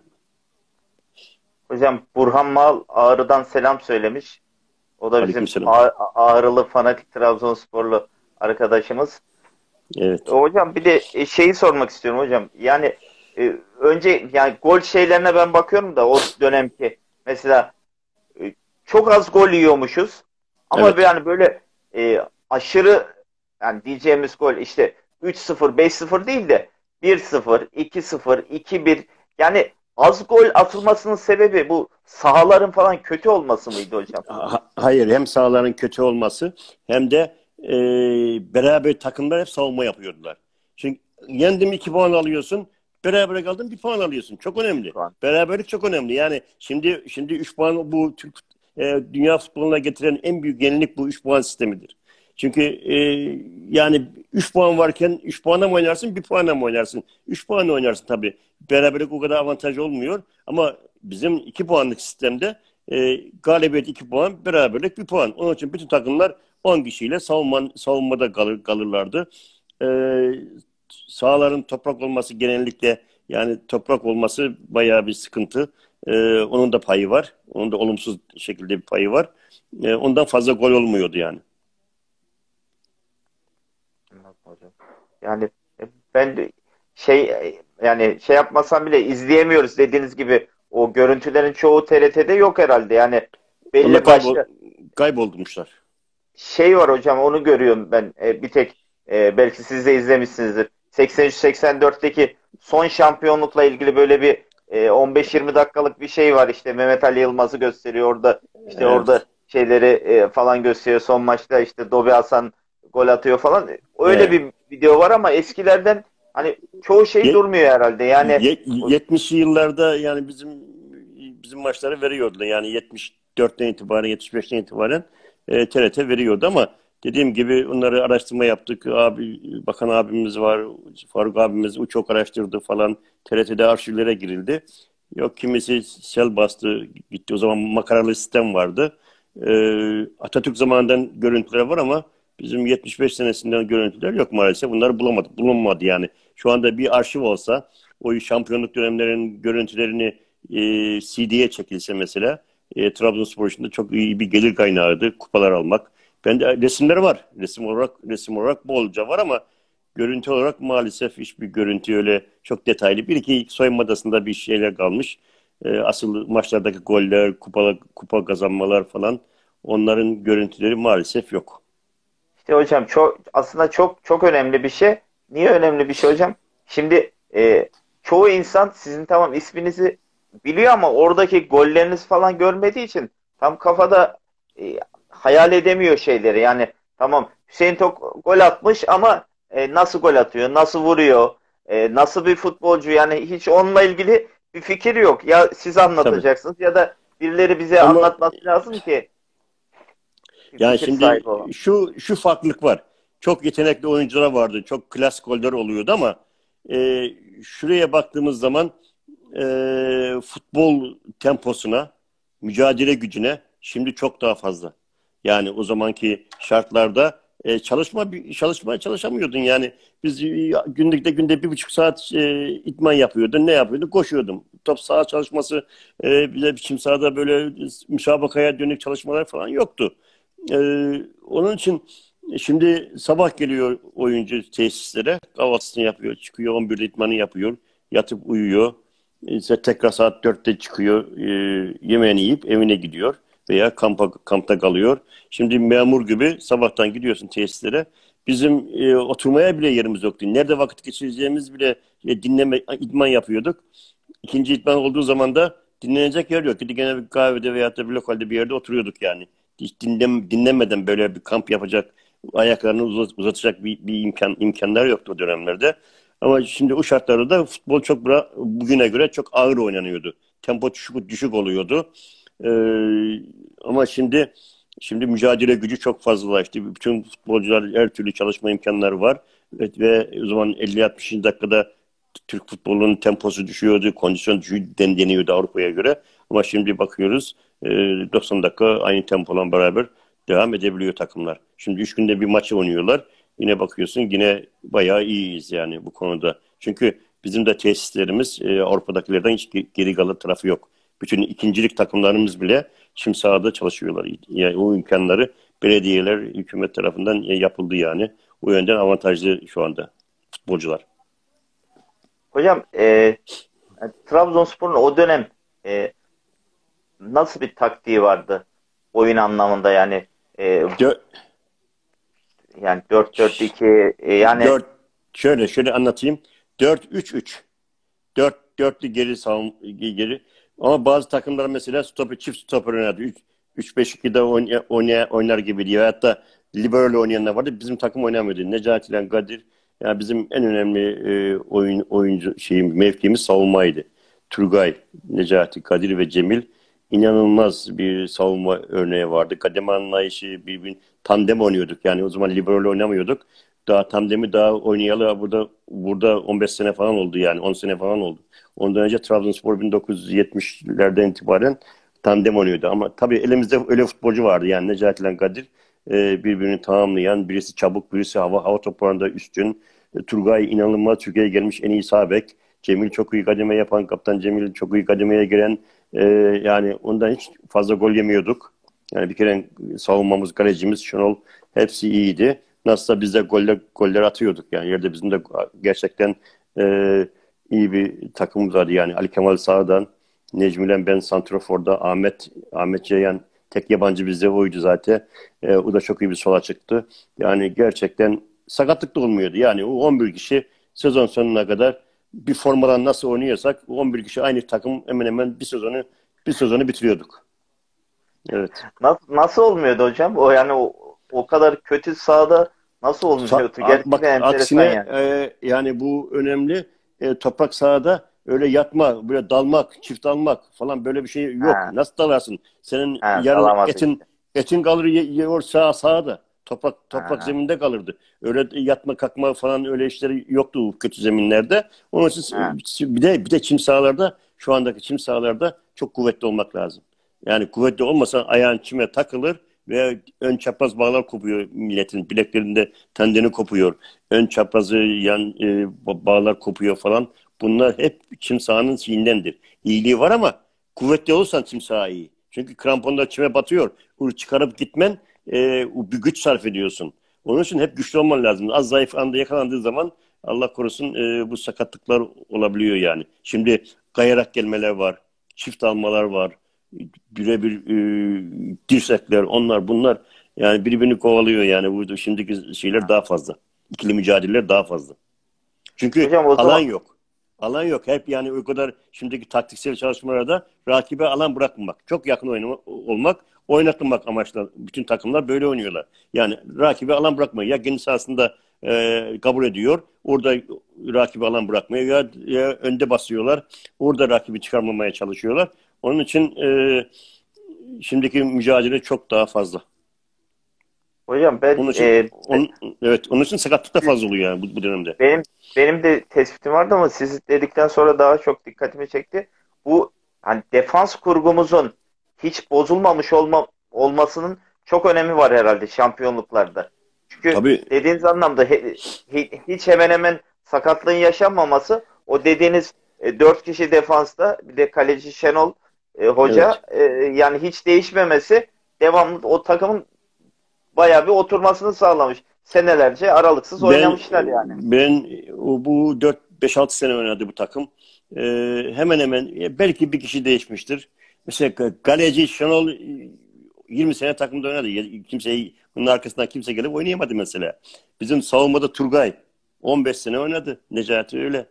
Hocam Burhan Mal Ağrı'dan selam söylemiş. O da bizim Aleykümselam. Ağ- Ağrılı fanatik Trabzonsporlu arkadaşımız. Evet. Hocam bir de e, şeyi sormak istiyorum hocam. Yani e, önce yani gol şeylerine ben bakıyorum da o dönemki mesela e, çok az gol yiyormuşuz. Ama Evet. yani böyle e, aşırı yani diyeceğimiz gol işte üç sıfır, beş sıfır değil de bir sıfır, iki sıfır, iki bir yani az gol atılmasının sebebi bu sahaların falan kötü olması mıydı hocam? Ha- hayır, hem sahaların kötü olması hem de e, beraber takımlar hep savunma yapıyordular. Çünkü yendim iki puan alıyorsun, beraber kaldın bir puan alıyorsun. Çok önemli. Şu an. Beraberlik çok önemli. Yani şimdi şimdi üç puan bu Türk e, dünya futboluna getiren en büyük yenilik bu üç puan sistemidir. Çünkü e, yani üç puan varken üç puanla mı oynarsın, bir puanla mı oynarsın? üç puanla oynarsın tabii. Beraberlik o kadar avantaj olmuyor. Ama bizim iki puanlık sistemde e, galibiyet iki puan, beraberlik bir puan. Onun için bütün takımlar on kişiyle savunma, savunmada kalır, kalırlardı. E, sahaların toprak olması genellikle yani toprak olması bayağı bir sıkıntı. E, onun da payı var. Onun da olumsuz şekilde bir payı var. E, ondan fazla gol olmuyordu yani. Anladım hocam. Yani e, ben de şey e, yani şey yapmasam bile izleyemiyoruz dediğiniz gibi o görüntülerin çoğu T R T'de yok herhalde. Yani Onlar belli kaybol başlı kaybolmuşlar. şey var hocam onu görüyorum ben e, bir tek e, belki siz de izlemişsinizdir. seksen üç seksen dörtteki son şampiyonlukla ilgili böyle bir e, on beş yirmi dakikalık bir şey var işte Mehmet Ali Yılmaz'ı gösteriyor orada işte orada Evet. şeyleri e, falan gösteriyor son maçta işte Dobi Hasan gol atıyor falan öyle Evet. bir video var ama eskilerden hani çoğu şey Ye- durmuyor herhalde yani ye- yetmişli yıllarda yani bizim bizim maçları veriyordu. Yani yetmiş dörtten itibaren yetmiş beşten itibaren e, T R T veriyordu ama dediğim gibi onları araştırma yaptık. Abi bakan abimiz var, Faruk abimiz o çok araştırdı falan. T R T'de arşivlere girildi. Yok kimisi sel bastı gitti. O zaman makaralı sistem vardı. E, Atatürk zamanından görüntüler var ama Bizim yetmiş beş senesinden görüntüler yok maalesef. Bunları bulamadık, bulunmadı yani. Şu anda bir arşiv olsa o şampiyonluk dönemlerinin görüntülerini e, C D'ye çekilse mesela e, Trabzonspor için de çok iyi bir gelir kaynağıydı kupalar almak. Ben de resimleri var. Resim olarak resim olarak bolca var ama görüntü olarak maalesef hiçbir görüntü öyle çok detaylı. Bir iki soyunma odasında bir şeyler kalmış. E, asıl maçlardaki goller, kupa, kupa kazanmalar falan onların görüntüleri maalesef yok. İşte hocam çok aslında çok çok önemli bir şey. Niye önemli bir şey hocam? Şimdi e, çoğu insan sizin tamam isminizi biliyor ama oradaki golleriniz falan görmediği için tam kafada e, hayal edemiyor şeyleri. Yani tamam Hüseyin Tok gol atmış ama e, nasıl gol atıyor, nasıl vuruyor, e, nasıl bir futbolcu yani hiç onunla ilgili bir fikir yok. Ya siz Tabii. anlatacaksınız ya da birileri bize Ama anlatması lazım ki bir yani fikir sahibi şimdi olalım. şu şu farklılık var. Çok yetenekli oyuncular vardı. Çok klas goller oluyordu ama e, şuraya baktığımız zaman e, futbol temposuna, mücadele gücüne şimdi çok daha fazla. Yani o zamanki şartlarda e, çalışma çalışmaya çalışamıyordun. Yani biz e, günlükte günde bir buçuk saat e, idman yapıyordun. Ne yapıyordun? Koşuyordum. Top saha çalışması, e, bize biçim sahada böyle müsabakaya dönük çalışmalar falan yoktu. E, onun için şimdi sabah geliyor oyuncu tesislere, kahvaltısını yapıyor, çıkıyor, on birde idmanı yapıyor, yatıp uyuyor. İşte tekrar saat dörtte çıkıyor, e, yemeğini yiyip evine gidiyor veya kampa, kampta kalıyor. Şimdi memur gibi sabahtan gidiyorsun tesislere. Bizim e, oturmaya bile yerimiz yoktu. Nerede vakit geçireceğimiz bile e, dinleme, idman yapıyorduk. İkinci idman olduğu zaman da dinlenecek yer yok. Gidip gene bir kahvede veya da bir lokalde bir yerde oturuyorduk yani. Hiç dinlem, dinlemeden böyle bir kamp yapacak, ayaklarını uzat, uzatacak bir, bir imkan imkanlar yoktu o dönemlerde. Ama şimdi o şartlarda da futbol çok bura- bugüne göre çok ağır oynanıyordu. Tempo düşük, düşük oluyordu. Ee, ama şimdi şimdi mücadele gücü çok fazlalaştı. Bütün futbolcular her türlü çalışma imkanları var. Evet, ve o zaman elli altmış dakikada Türk futbolunun temposu düşüyordu, kondisyon düşüyordu deniyordu Avrupa'ya göre. Ama şimdi bakıyoruz e, doksan dakika aynı tempola beraber devam edebiliyor takımlar. Şimdi üç günde bir maç oynuyorlar. Yine bakıyorsun yine bayağı iyiyiz yani bu konuda. Çünkü bizim de tesislerimiz e, Avrupa'dakilerden hiç geri kalan tarafı yok. Bütün ikincilik takımlarımız bile şimdi sahada çalışıyorlar. Yani o imkanları belediyeler, hükümet tarafından yapıldı yani. O yönden avantajlı şu anda futbolcular. Hocam e, Trabzonspor'un o dönem e, nasıl bir taktiği vardı oyun anlamında yani e, Dö- yani dört dört iki e, yani dört şöyle şöyle anlatayım. dört üç üç. dört dörtlü geri savun geri. Ama bazı takımlar mesela stoper çift stoper oynadı. üç beş ikide oynay, oynay, oynar gibi diye. Hatta libero oynayanlar vardı. Bizim takım oynamıyordu. Necati ile Kadir. Yani bizim en önemli e, oyun oyuncu şeyim mevkimiz savunmaydı. Turgay, Necati, Kadir ve Cemil inanılmaz bir savunma örneği vardı. Kademe anlayışı, birbirine tandem oynuyorduk. Yani o zaman libero oynamıyorduk. Daha tandemi daha oynayalı burada burada on beş sene falan oldu yani on sene falan oldu. Ondan önce Trabzonspor bin dokuz yüz yetmişlerden itibaren tandem oynuyordu. Ama tabii elimizde öyle futbolcu vardı yani Necati ile Kadir e, birbirini tamamlayan, birisi çabuk, birisi hava hava toplarında üstün. E, Turgay inanılmaz Türkiye'ye gelmiş en iyi sağ bek. Cemil çok iyi kademe yapan, kaptan Cemil çok iyi kademeye giren e, yani ondan hiç fazla gol yemiyorduk. Yani bir kere savunmamız, kalecimiz, Şenol hepsi iyiydi. Nasılsa biz de goller, goller atıyorduk. Yani yerde bizim de gerçekten e, iyi bir takımımız vardı. Yani Ali Kemal sağdan, Necmi'yle ben santraforda, Ahmet Ahmet Ceyhan tek yabancı bizde oydu zaten. E, o da çok iyi bir sola çıktı. Yani gerçekten sakatlık da olmuyordu. Yani o on bir kişi sezon sonuna kadar bir formadan nasıl oynuyorsak on bir kişi aynı takım hemen hemen bir sezonu bir sezonu bitiriyorduk. Evet. nasıl, nasıl olmuyordu hocam? O yani o, o kadar kötü sahada nasıl olmuyordu? Sa- bak Gerçekten enteresan aksine yani. e, yani bu önemli. E, toprak sahada öyle yatma, böyle dalmak, çift dalmak falan böyle bir şey yok. Ha, Nasıl dalarsın? Senin ha, yarın dalamaz etin işte. etin kalır ye- yiyor sağ sahada. Toprak toprak Ha, zeminde kalırdı. Öyle yatma kalkma falan öyle işleri yoktu bu kötü zeminlerde. Onun ha. için bir de bir de çim sahalarda şu andaki çim sahalarda çok kuvvetli olmak lazım. Yani kuvvetli olmasa ayağın çime takılır Ve ön çapraz bağlar kopuyor milletin. Bileklerinde tendeni kopuyor. Ön çaprazı yan e, bağlar kopuyor falan. Bunlar hep çim sahanın şeyindendir. İyiliği var ama kuvvetli olursan çim saha iyi. Çünkü kramponda çime batıyor. Bunu çıkarıp gitmen e, bir güç sarf ediyorsun. Onun için hep güçlü olman lazım. Az zayıf anda yakalandığı zaman Allah korusun e, bu sakatlıklar olabiliyor yani. Şimdi kayarak gelmeler var. Çift almalar var. Birebir e, dirsekler, onlar bunlar yani birbirini kovalıyor yani. Bu şimdiki şeyler daha fazla. İkili mücadeleler daha fazla. Çünkü Hocam o alan zaman yok. Alan yok. Hep yani o kadar şimdiki taktiksel çalışmalarda rakibe alan bırakmamak. Çok yakın oynama, olmak, oynatmak amaçlı. Bütün takımlar böyle oynuyorlar. Yani rakibe alan bırakmayı ya kendi sahasında e, kabul ediyor. Orada rakibe alan bırakmıyor. Ya, ya önde basıyorlar. Orada rakibi çıkarmamaya çalışıyorlar. Onun için e, şimdiki mücadele çok daha fazla. hocam ben Onun için e, onun, evet onun için sakatlık da fazla oluyor yani bu, bu dönemde. benim benim de tespitim vardı ama siz dedikten sonra daha çok dikkatimi çekti. Bu hani defans kurgumuzun hiç bozulmamış olma, olmasının çok önemi var herhalde şampiyonluklarda. Çünkü Tabii. dediğiniz anlamda he- he- hiç hemen hemen sakatlığın yaşanmaması, o dediğiniz e, dört kişi defansta bir de kaleci Şenol e, Evet. Hoca e, yani hiç değişmemesi devamlı o takımın bayağı bir oturmasını sağlamış. Senelerce aralıksız Ben oynamışlar yani. ben o bu dört beş altı sene oynadı bu takım. Ee, hemen hemen e, belki bir kişi değişmiştir. Mesela kaleci Şenol e, yirmi sene takımda oynadı. Ya- Kimseyi bunun arkasından kimse gelip oynayamadı mesela. Bizim savunmada Turgay on beş sene oynadı. Necati öyle.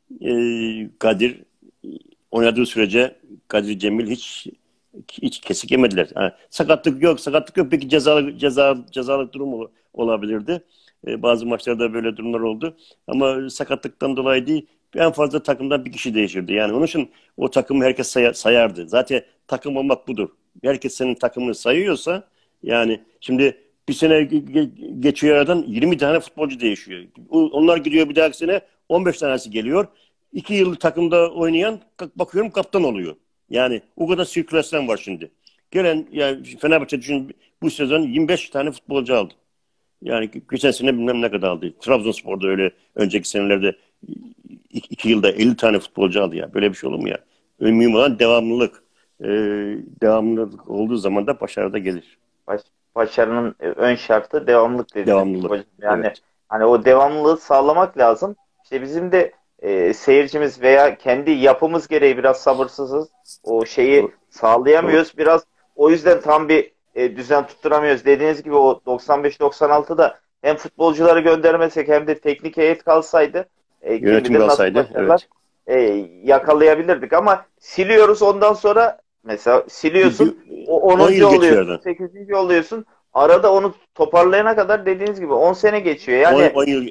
Ee, Kadir oynadığı sürece Kadir Cemil hiç hiç kesik yemediler. Ha, sakatlık yok, sakatlık yok. Peki cezalı ceza cezalık durum ol- olabilirdi. Ee, bazı maçlarda böyle durumlar oldu. Ama sakatlıktan dolayı değil. En fazla takımdan bir kişi değişirdi. Yani onun için o takımı herkes say- sayardı. Zaten takım olmak budur. Herkes senin takımını sayıyorsa yani şimdi bir sene ge- ge- geçiyor aradan yirmi tane futbolcu değişiyor. O- Onlar gidiyor bir dahaki sene on beş tanesi geliyor. İki yıllık takımda oynayan bakıyorum kaptan oluyor. Yani o kadar sirkülasyon var şimdi. Gelen yani Fenerbahçe düşün bu sezon yirmi beş tane futbolcu aldı. Yani geçen sene bilmem ne kadar aldı. Trabzonspor'da öyle önceki senelerde iki, iki yılda elli tane futbolcu aldı ya. Böyle bir şey olur mu ya? Mühim olan devamlılık. Ee, devamlılık olduğu zaman da başarı da gelir. Baş, başarının e, ön şartı devamlılık dediniz Devamlılık. hocam. Yani Evet. hani o devamlılığı sağlamak lazım. İşte bizim de e, seyircimiz veya kendi yapımız gereği biraz sabırsızız. O şeyi Doğru. Doğru. sağlayamıyoruz. Biraz o yüzden tam bir e, düzen tutturamıyoruz. Dediğiniz gibi o doksan beş doksan altıda hem futbolcuları göndermesek hem de teknik heyet kalsaydı e, kim Yönetim bilir nasıl kalsaydı. başarılar Evet. e, yakalayabilirdik. Ama siliyoruz, ondan sonra mesela Bir, bir, siliyorsun, o on onuncu yıl geçiyor oluyorsun, aradan. sekizinci oluyorsun. Arada onu toparlayana kadar dediğiniz gibi on sene geçiyor. on, Yani on yıl.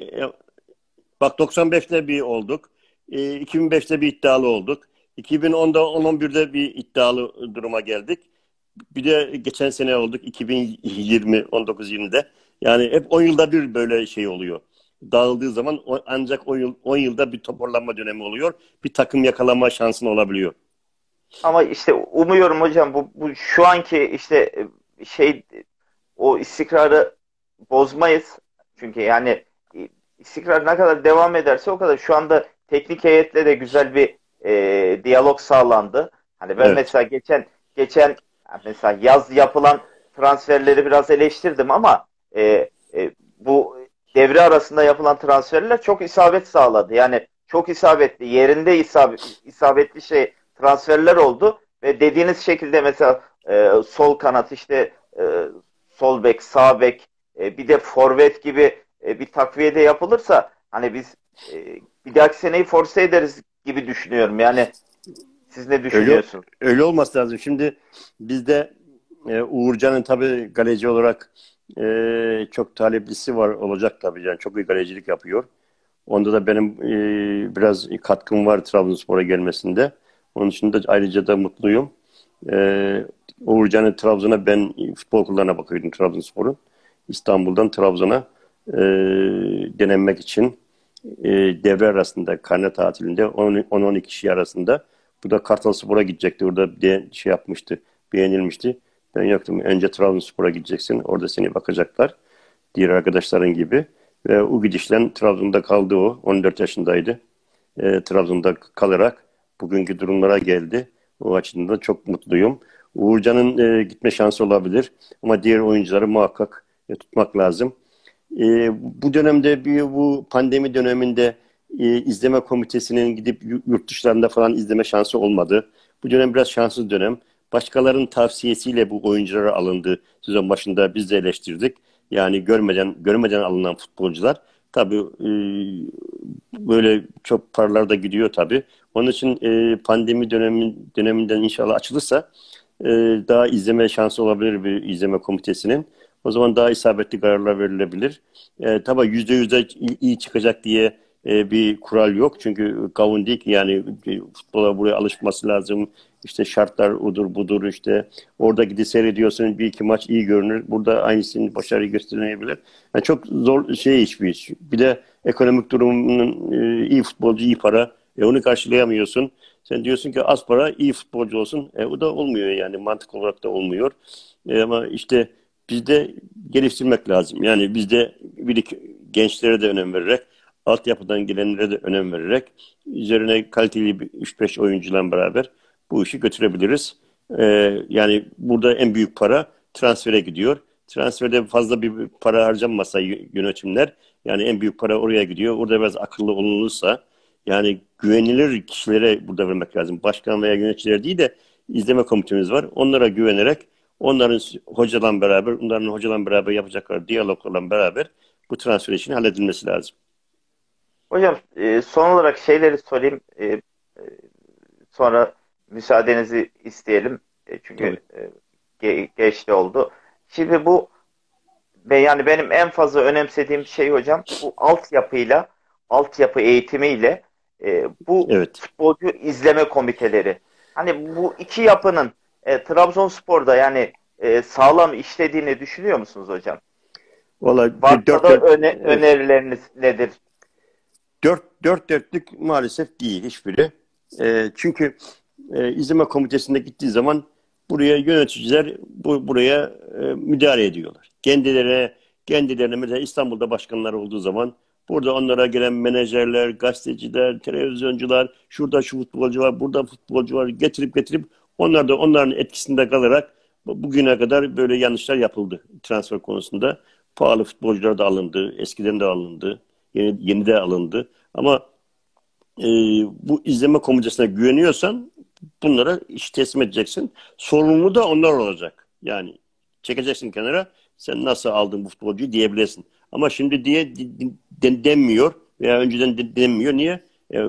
Bak doksan beşte bir olduk. E, iki bin beşte bir iddialı olduk. iki bin onda on on birde bir iddialı duruma geldik. Bir de geçen sene olduk iki bin yirmi on dokuz yirmide. Yani hep on yılda bir böyle şey oluyor. Dağıldığı zaman o- ancak on yıl on yılda bir toparlanma dönemi oluyor. Bir takım yakalama şansın olabiliyor. ama işte umuyorum hocam bu, bu şu anki işte e, şey o istikrarı bozmayız. Çünkü yani e, istikrar ne kadar devam ederse o kadar, şu anda teknik heyetle de güzel bir e, diyalog sağlandı. Hani ben Evet. mesela geçen geçen mesela yaz yapılan transferleri biraz eleştirdim ama e, e, bu devre arasında yapılan transferler çok isabet sağladı. Yani çok isabetli, yerinde isabet, isabetli şey transferler oldu ve dediğiniz şekilde mesela e, sol kanat işte e, sol bek, sağ bek, e, bir de forvet gibi e, bir takviye de yapılırsa hani biz e, bir dahaki seneyi force ederiz gibi düşünüyorum. Yani siz ne Öyle düşünüyorsunuz? öyle olması lazım. Şimdi bizde e, Uğurcan'ın tabii galeci olarak e, çok taleplisi var olacak tabii. Yani çok iyi galecilik yapıyor. Onda da benim e, biraz katkım var Trabzonspor'a gelmesinde. Onun için de ayrıca da mutluyum. E, Uğurcan'ı Trabzon'a ben futbol okullarına bakıyordum Trabzonspor'un. İstanbul'dan Trabzon'a e, denenmek için e, devre arasında karne tatilinde on on iki kişi arasında bu da Kartalspor'a gidecekti. Orada bir de şey yapmıştı, beğenilmişti. Ben yoktum. Önce Trabzonspor'a gideceksin. Orada seni bakacaklar. Diğer arkadaşların gibi. Ve o gidişle Trabzon'da kaldı o. on dört yaşındaydı. E, Trabzon'da kalarak bugünkü durumlara geldi. O açıdan da çok mutluyum. Uğurcan'ın e, gitme şansı olabilir. Ama diğer oyuncuları muhakkak e, tutmak lazım. E, bu dönemde, bir, bu pandemi döneminde e, izleme komitesinin gidip yurt dışlarında falan izleme şansı olmadı. Bu dönem biraz şanssız dönem. Başkalarının tavsiyesiyle bu oyunculara alındı. Sezon başında biz de eleştirdik. Yani görmeden görmeden alınan futbolcular tabii e, böyle çok paralar da gidiyor tabii. Onun için e, pandemi dönemin, döneminden inşallah açılırsa e, daha izleme şansı olabilir bir izleme komitesinin. O zaman daha isabetli kararlar verilebilir. E, tabii yüzde yüzde iyi çıkacak diye e, bir kural yok. Çünkü kavun değil ki, yani e, futbola buraya alışması lazım. İşte şartlar odur budur işte. Orada gidip seyrediyorsun, bir iki maç iyi görünür. Burada aynısını başarıyı gösteremeyebilir. Yani çok zor şey iş bir iş. Bir de ekonomik durumunun e, iyi futbolcu, iyi para. E, onu karşılayamıyorsun. Sen diyorsun ki az para, iyi futbolcu olsun. E, o da olmuyor yani. Mantık olarak da olmuyor. E, ama işte bizde geliştirmek lazım. Yani bizde bir gençlere de önem vererek, altyapıdan gelenlere de önem vererek, üzerine kaliteli üç beş oyuncularla beraber bu işi götürebiliriz. Ee, yani burada en büyük para transfere gidiyor. Transferde fazla bir para harcanmasa yönetimler, yani en büyük para oraya gidiyor. Orada biraz akıllı olunursa, yani güvenilir kişilere burada vermek lazım. Başkan veya yöneticiler değil de izleme komitemiz var. Onlara güvenerek, onların hocadan beraber, onların hocadan beraber yapacakları diyaloglarla beraber bu transfer işinin halledilmesi lazım. Hocam e, son olarak şeyleri sorayım. E, e, sonra müsaadenizi isteyelim. E, çünkü e, ge- geç de oldu. Şimdi bu ve yani benim en fazla önemsediğim şey hocam, bu altyapıyla, altyapı eğitimiyle e, bu Evet. futbolcu izleme komiteleri. Hani bu iki yapının e, Trabzonspor'da yani e, sağlam işlediğini düşünüyor musunuz hocam? Vallahi Varsa dört da dört öne, evet. önerileriniz nedir? Dört, dört dörtlük maalesef değil hiçbiri. E, çünkü e, izleme komitesinde gittiği zaman buraya yöneticiler bu, buraya e, müdahale ediyorlar. Kendilerine, kendilerine mesela İstanbul'da başkanlar olduğu zaman burada onlara gelen menajerler, gazeteciler, televizyoncular, şurada şu futbolcu var, burada futbolcu var, getirip getirip onlar da onların etkisinde kalarak bugüne kadar böyle yanlışlar yapıldı transfer konusunda. Pahalı futbolcular da alındı, eskiden de alındı, yeni, yeni de alındı. Ama e, bu izleme komitesine güveniyorsan bunlara iş teslim edeceksin. Sorumlu da onlar olacak. Yani çekeceksin kenara, sen nasıl aldın bu futbolcuyu diyebilirsin. Ama şimdi diye de, denmiyor veya önceden de, denmiyor. Niye? E,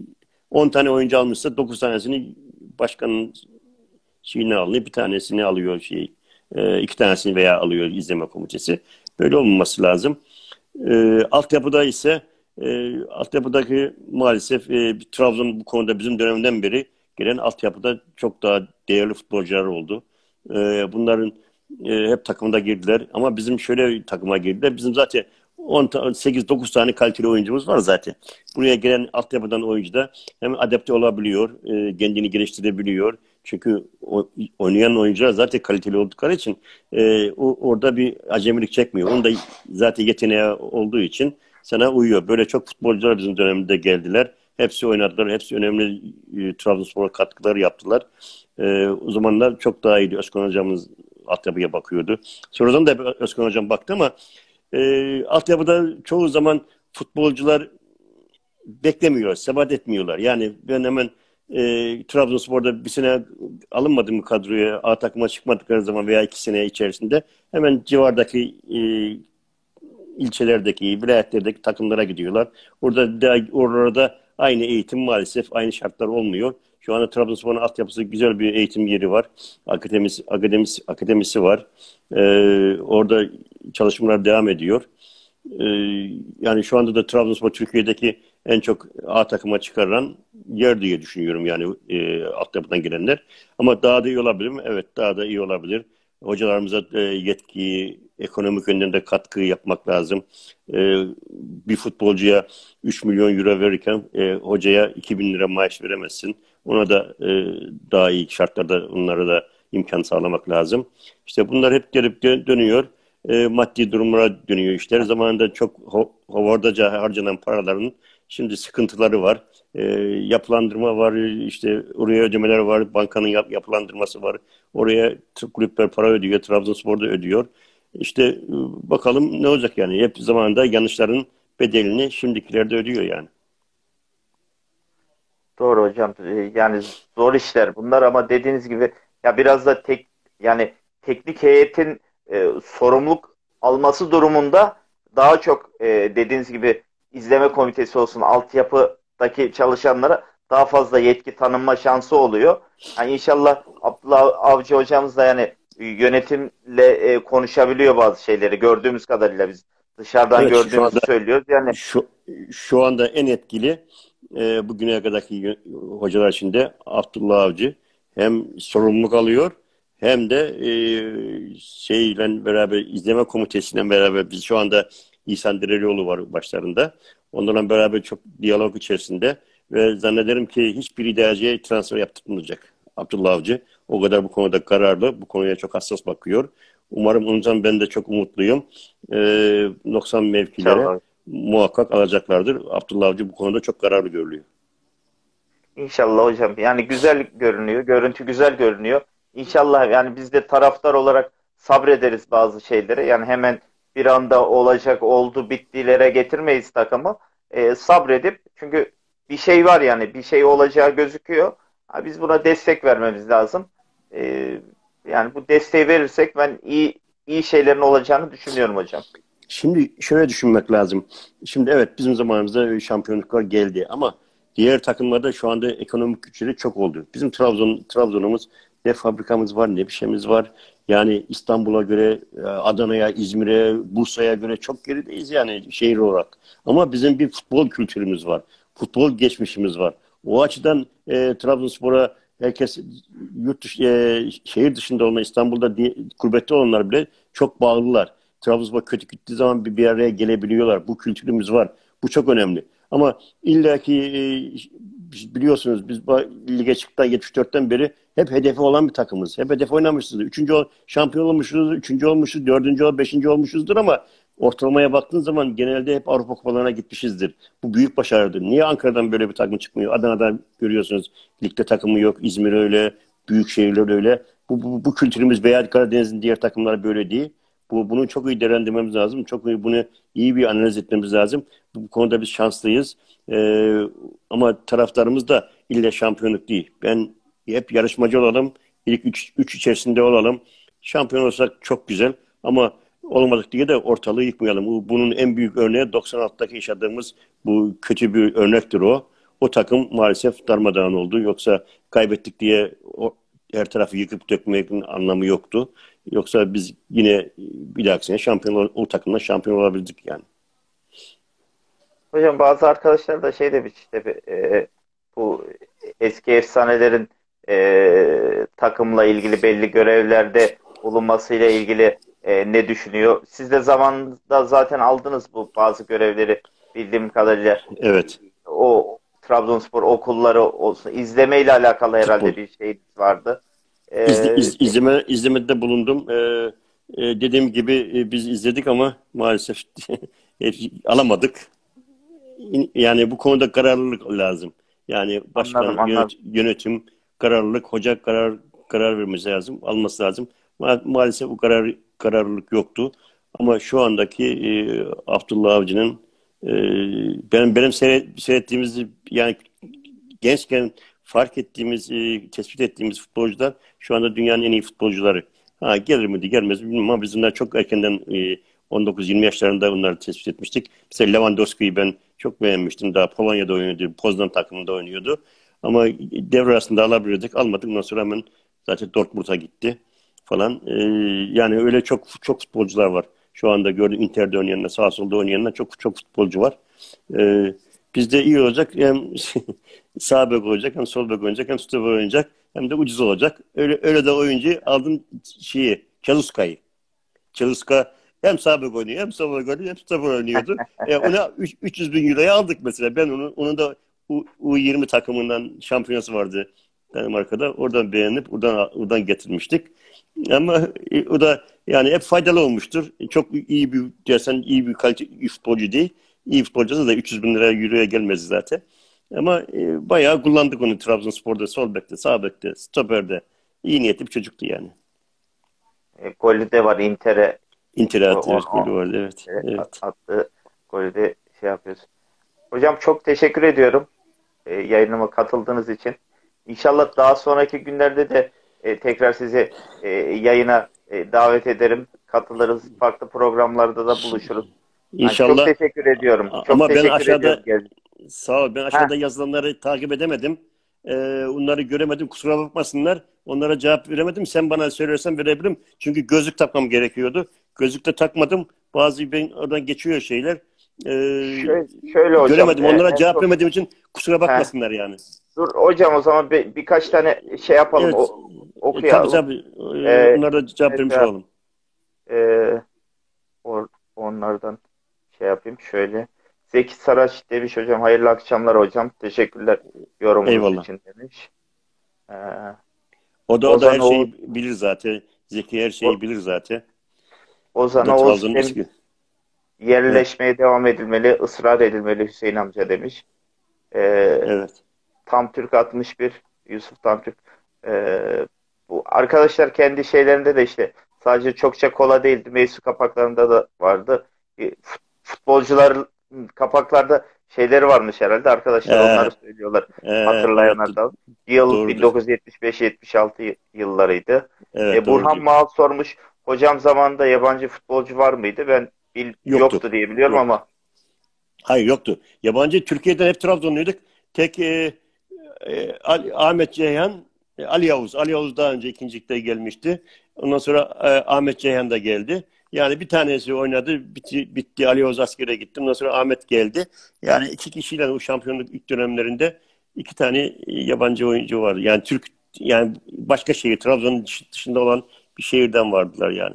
on tane oyuncu almışsa dokuz tanesini başkanın şeyine alıyor, bir tanesini alıyor şey, e, iki tanesini veya alıyor izleme komitesi. Böyle olmaması lazım. E, altyapıda ise e, altyapıdaki maalesef e, Trabzon bu konuda bizim dönemden beri gelen altyapıda çok daha değerli futbolcular oldu. E, bunların e, hep takımda girdiler ama bizim şöyle takıma girdiler. Bizim zaten on sekiz dokuz tane kaliteli oyuncumuz var zaten. Buraya gelen altyapıdan oyuncu da hem adapte olabiliyor, e, kendini geliştirebiliyor. Çünkü o, oynayan oyuncular zaten kaliteli oldukları için e, o, orada bir acemilik çekmiyor. Onun da zaten yeteneği olduğu için sana uyuyor. Böyle çok futbolcular bizim döneminde geldiler. Hepsi oynadılar. Hepsi önemli e, Trabzonspor'a katkıları yaptılar. E, o zamanlar çok daha iyiydi. Özkan hocamız altyapıya bakıyordu. Sonradan da Özkan hocam baktı ama e, altyapıda çoğu zaman futbolcular beklemiyor, sebat etmiyorlar. Yani ben hemen e, Trabzonspor'da bir sene alınmadım mı kadroya, A takıma çıkmadıkları zaman veya iki sene içerisinde hemen civardaki e, ilçelerdeki, vilayetlerdeki takımlara gidiyorlar. Orada da, orada aynı eğitim maalesef aynı şartlar olmuyor. Şu anda Trabzonspor'un altyapısı güzel bir eğitim yeri var. Akademisi, akademisi, akademisi var. Ee, orada çalışmalar devam ediyor. Ee, yani şu anda da Trabzonspor Türkiye'deki en çok A takıma çıkaran yer diye düşünüyorum yani e, altyapıdan gelenler. Ama daha da iyi olabilir mi? Evet, daha da iyi olabilir. Hocalarımıza e, yetkiyi, ekonomik yönden de katkı yapmak lazım. E, bir futbolcuya üç milyon euro verirken e, hocaya iki bin lira maaş veremezsin. Ona da e, daha iyi şartlarda onlara da imkan sağlamak lazım. İşte bunlar hep gelip dö- dönüyor. E, maddi durumlara dönüyor işler. Zamanında çok ho- hovardaca harcanan paraların şimdi sıkıntıları var. E, yapılandırma var, işte oraya ödemeler var, bankanın yap- yapılandırması var. Oraya t- kulüpler para ödüyor, Trabzonspor da ödüyor. İşte e, bakalım ne olacak yani. Hep zamanında yanlışların bedelini şimdikiler de ödüyor yani. Doğru hocam. Ee, Yani zor işler bunlar ama dediğiniz gibi ya biraz da tek yani teknik heyetin e, sorumluluk alması durumunda daha çok e, dediğiniz gibi izleme komitesi olsun altyapıdaki çalışanlara daha fazla yetki tanınma şansı oluyor. Yani inşallah Abdullah Avcı hocamız da yani yönetimle e, konuşabiliyor bazı şeyleri gördüğümüz kadarıyla biz dışarıdan Evet şu gördüğümüzü anda söylüyoruz. Yani şu şu anda en etkili e, bugüne kadarki yö- hocalar içinde Abdullah Avcı hem sorumluluk alıyor hem de e, şeyle beraber izleme komitesiyle beraber biz şu anda İhsan Derelioğlu var başlarında. Onlarla beraber çok diyalog içerisinde ve zannederim ki hiçbir idareciye transfer yaptırmayacak Abdullah Avcı. O kadar bu konuda kararlı, bu konuya çok hassas bakıyor. Umarım ondan ben de çok umutluyum. E, noksan mevkilere inşallah. muhakkak alacaklardır. Abdullah Avcı bu konuda çok kararlı görülüyor. İnşallah hocam. Yani güzel görünüyor. Görüntü güzel görünüyor. İnşallah yani biz de taraftar olarak sabrederiz bazı şeylere. Yani hemen bir anda olacak oldu bittilere getirmeyiz takımı. Ee, sabredip çünkü bir şey var yani bir şey olacağı gözüküyor. Ha, biz buna destek vermemiz lazım. Ee, Yani bu desteği verirsek ben iyi iyi şeylerin olacağını düşünüyorum hocam. Şimdi şöyle düşünmek lazım. Şimdi evet bizim zamanımızda şampiyonluklar geldi ama diğer takımlarda şu anda ekonomik güçleri çok oldu. Bizim Trabzon Trabzon'umuz ne fabrikamız var ne bir şeyimiz var. Yani İstanbul'a göre, Adana'ya, İzmir'e, Bursa'ya göre çok gerideyiz yani şehir olarak. Ama bizim bir futbol kültürümüz var. Futbol geçmişimiz var. O açıdan e, Trabzonspor'a herkes yurt dışı, e, şehir dışında olan İstanbul'da di, gurbette olanlar bile çok bağlılar. Trabzonspor kötü gittiği zaman bir, bir araya gelebiliyorlar. Bu kültürümüz var. Bu çok önemli. Ama illaki e, biliyorsunuz biz bu lige çıktıktan yetmiş dörtten beri hep hedefi olan bir takımız. Hep hedef oynamışızdır. Üçüncü ol- şampiyon olmuşuz, üçüncü olmuşuz, dördüncü ol, beşinci olmuşuzdur ama ortalamaya baktığın zaman genelde hep Avrupa kupalarına gitmişizdir. Bu büyük başarıdır. Niye Ankara'dan böyle bir takım çıkmıyor? Adana'dan görüyorsunuz ligde takımı yok. İzmir öyle, büyük şehirler öyle. Bu, bu, bu kültürümüz veya Karadeniz'in diğer takımları böyle değil. Bu, bunu çok iyi değerlendirmemiz lazım. Çok iyi, bunu iyi bir analiz etmemiz lazım. Bu, bu konuda biz şanslıyız. Ee, ama taraftarımız da ille şampiyonluk değil. Ben hep yarışmacı olalım. İlk üç, üç içerisinde olalım. Şampiyon olsak çok güzel. Ama olmadık diye de ortalığı yıkmayalım. Bu, bunun en büyük örneği doksan altıdaki yaşadığımız bu kötü bir örnektir o. O takım maalesef darmadağın oldu. Yoksa kaybettik diye o, her tarafı yıkıp dökmenin anlamı yoktu. Yoksa biz yine bir dahaki sene şampiyon o takımla şampiyon olabildik yani. Hocam bazı arkadaşlar da şey demiş işte e, bu eski efsanelerin e, takımla ilgili belli görevlerde bulunmasıyla ilgili e, ne düşünüyor? Siz de zamanında zaten aldınız bu bazı görevleri bildiğim kadarıyla. Evet. O Trabzonspor okulları olsun izlemeyle alakalı Futbol. herhalde bir şey vardı. İzle, E, iz, izleme, izlemede bulundum. Ee, e, dediğim gibi e, biz izledik ama maalesef e, alamadık. Yani bu konuda kararlılık lazım. Yani başkan, Anladım yönet, anladım. yönetim, kararlılık, hoca karar karar vermesi lazım, alması lazım. Ma maalesef bu karar kararlılık yoktu. Ama şu andaki e, Abdullah Avcı'nın e, benim benim seyret, seyrettiğimiz yani gençken fark ettiğimiz, e, tespit ettiğimiz futbolcular şu anda dünyanın en iyi futbolcuları. Ha, gelir miydi, gelmez mi bilmiyorum ama biz bunlar çok erkenden e, on dokuz yirmi yaşlarında onları tespit etmiştik. Mesela Lewandowski'yi ben çok beğenmiştim. Daha Polonya'da oynuyordu, Poznan takımında oynuyordu. Ama devre arasında alabilirdik, almadık. Ondan sonra hemen zaten Dortmund'a gitti falan. E, yani öyle çok çok futbolcular var. Şu anda gördüğüm Inter'de oynayanlar, sağ solda oynayanlar çok çok futbolcu var. E, Bizde iyi olacak. Hem sağ bek olacak, hem sol bek oynayacak, hem stoper oynayacak, hem de ucuz olacak. Öyle öyle de oyuncu aldım şeyi, Çalıska'yı. Çalıska hem sağ bek oynuyor, hem sol bek oynuyor, hem stoper oynuyordu. E, ona üç yüz bin euroya aldık mesela. Ben onu onun da U, U20 takımından şampiyonası vardı. Danimarka'da. Oradan beğenip oradan oradan getirmiştik. Ama e, o da yani hep faydalı olmuştur. Çok iyi bir dersen iyi bir kalite iyi futbolcu değil. İyi futbolcu da üç yüz bin lira euroya gelmez zaten. Ama e, bayağı kullandık onu Trabzonspor'da, sol bekte, sağ bekte, stoperde. İyi niyetli bir çocuktu yani. E, golü de var Inter'e. Inter O, attı, o, evet, golü o, vardı, evet. Inter'e Evet. attığı golü de şey yapıyoruz. Hocam çok teşekkür ediyorum e, yayınıma katıldığınız için. İnşallah daha sonraki günlerde de e, tekrar sizi e, yayına e, davet ederim. Katılırız. Farklı programlarda da buluşuruz. Yani çok İnşallah. teşekkür ediyorum. Çok Ama ben teşekkür ediyorum. aşağıda Gel- sağ ol. Ben Heh, aşağıda yazılanları takip edemedim. Ee, onları göremedim. Kusura bakmasınlar. Onlara cevap veremedim. Sen bana söylersen verebilirim. Çünkü gözlük takmam gerekiyordu. Gözlük de takmadım. Bazı ben oradan geçiyor şeyler. Ee, şöyle, şöyle hocam. göremedim. e, Onlara en cevap son- veremediğim için kusura heh, bakmasınlar yani. dur hocam o zaman bir, birkaç tane şey yapalım. Evet. O, E, tabii okuyalım. tabii. Ee, E, onlara da cevap vermiş mesela olalım. e, or- onlardan şey yapayım şöyle. Zeki Saraç demiş hocam. Hayırlı akşamlar hocam. Teşekkürler yorumunuz Eyvallah. için demiş. Ee, O da o da Ozan her Oğuz, şeyi bilir zaten. Zeki her O- şeyi bilir zaten. O Ozan da Oğuz Trabzon'un demiş. eski. Evet. Yerleşmeye devam edilmeli, ısrar edilmeli Hüseyin amca demiş. Ee, Evet. Tam Türk altmış bir, Yusuf Tam Türk. Ee, Bu arkadaşlar kendi şeylerinde de işte sadece çokça kola değildi. Mevzu kapaklarında da vardı. Ee, fut- Futbolcular kapaklarda şeyleri varmış herhalde. Arkadaşlar onları Ee, söylüyorlar. ee, evet, Hatırlayanlar da. Yıl doğrudur. bin dokuz yüz yetmiş beş yetmiş altı yıllarıydı. Evet, Ee, Burhan doğrudur. Mal sormuş. Hocam zamanında yabancı futbolcu var mıydı? Ben bil, Yoktu. yoktu diye biliyorum Yoktu. ama Hayır, yoktu. Yabancı Türkiye'den hep Trabzonluyduk. Tek e, e, Ali- Ahmet Ceyhan, e, Ali Yavuz. Ali Yavuz daha önce ikincilikte gelmişti. Ondan sonra e, Ahmet Ceyhan da geldi. Yani bir tanesi oynadı, bitti, bitti. Ali Yavuz askere gitti. Ondan sonra Ahmet geldi. Yani iki kişiyle o şampiyonluk ilk dönemlerinde iki tane yabancı oyuncu vardı. Yani Türk, yani başka şehir, Trabzon'un dışında olan bir şehirden vardılar yani.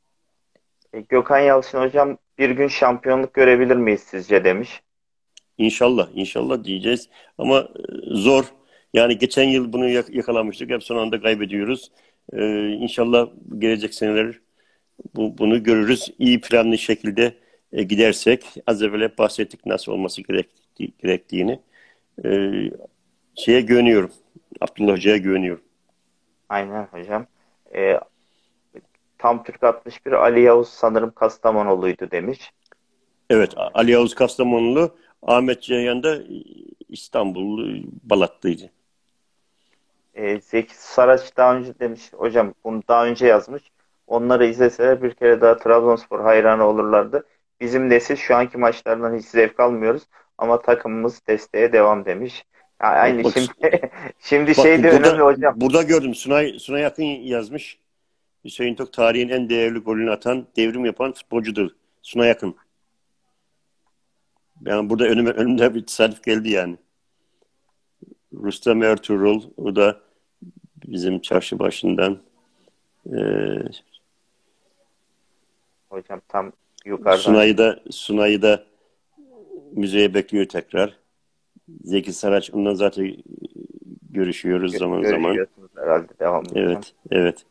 e, Gökhan Yalçın hocam bir gün şampiyonluk görebilir miyiz sizce demiş. İnşallah, inşallah diyeceğiz. Ama e, zor. Yani geçen yıl bunu yak- yakalamıştık. Hep son anda kaybediyoruz. Ee, İnşallah gelecek seneler bu, bunu görürüz. İyi planlı şekilde e, gidersek, az evvel hep bahsettik nasıl olması gerekti- gerektiğini. Ee, Şeye güveniyorum. Abdullah Hoca'ya güveniyorum. Aynen hocam. E, Tam Türk altmış bir Ali Yavuz sanırım Kastamonuluydu demiş. Evet, Ali Yavuz Kastamonlu, Ahmet Ceyhan da İstanbullu, Balatlıydı. E, Zeki Saraç daha önce demiş. Hocam bunu daha önce yazmış. Onları izleseler bir kere daha Trabzonspor hayranı olurlardı. Bizim nesil şu anki maçlardan hiç zevk almıyoruz. Ama takımımız desteğe devam demiş. Ya Bak, aynı bak, şimdi şimdi bak şey bu de önemli burada hocam. burada gördüm. Sunay Sunay Akın yazmış. Hüseyin Tok tarihin en değerli golünü atan, devrim yapan futbolcudur. Sunay Akın. Yani burada önüme, önümde bir tesadüf geldi yani. Rustam Ertuğrul, o da bizim çarşı başından. Ee, Hocam tam yukarıdan Sunay'ı da Sunay'ı da müzeye bekliyor tekrar. Zeki Saraç, ondan zaten görüşüyoruz zaman zaman. görüşüyorsunuz herhalde devamlı hocam. Evet, evet.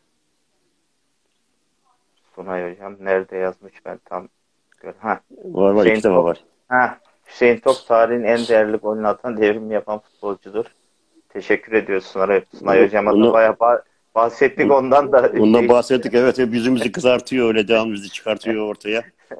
Sunay hocam nerede yazmış ben tam gör. Ha, Var var, Hüseyin iki defa Tok. var. Ha, Hüseyin Tok tarihin en değerli golünü atan devrim yapan futbolcudur. Teşekkür ediyoruz Sunay, Sunay hocama da Onu, bayağı ba- bahsettik ondan da ondan şey. bahsettik. Evet, hep yüzümüzü kızartıyor, öyle devamlı bizi çıkartıyor ortaya.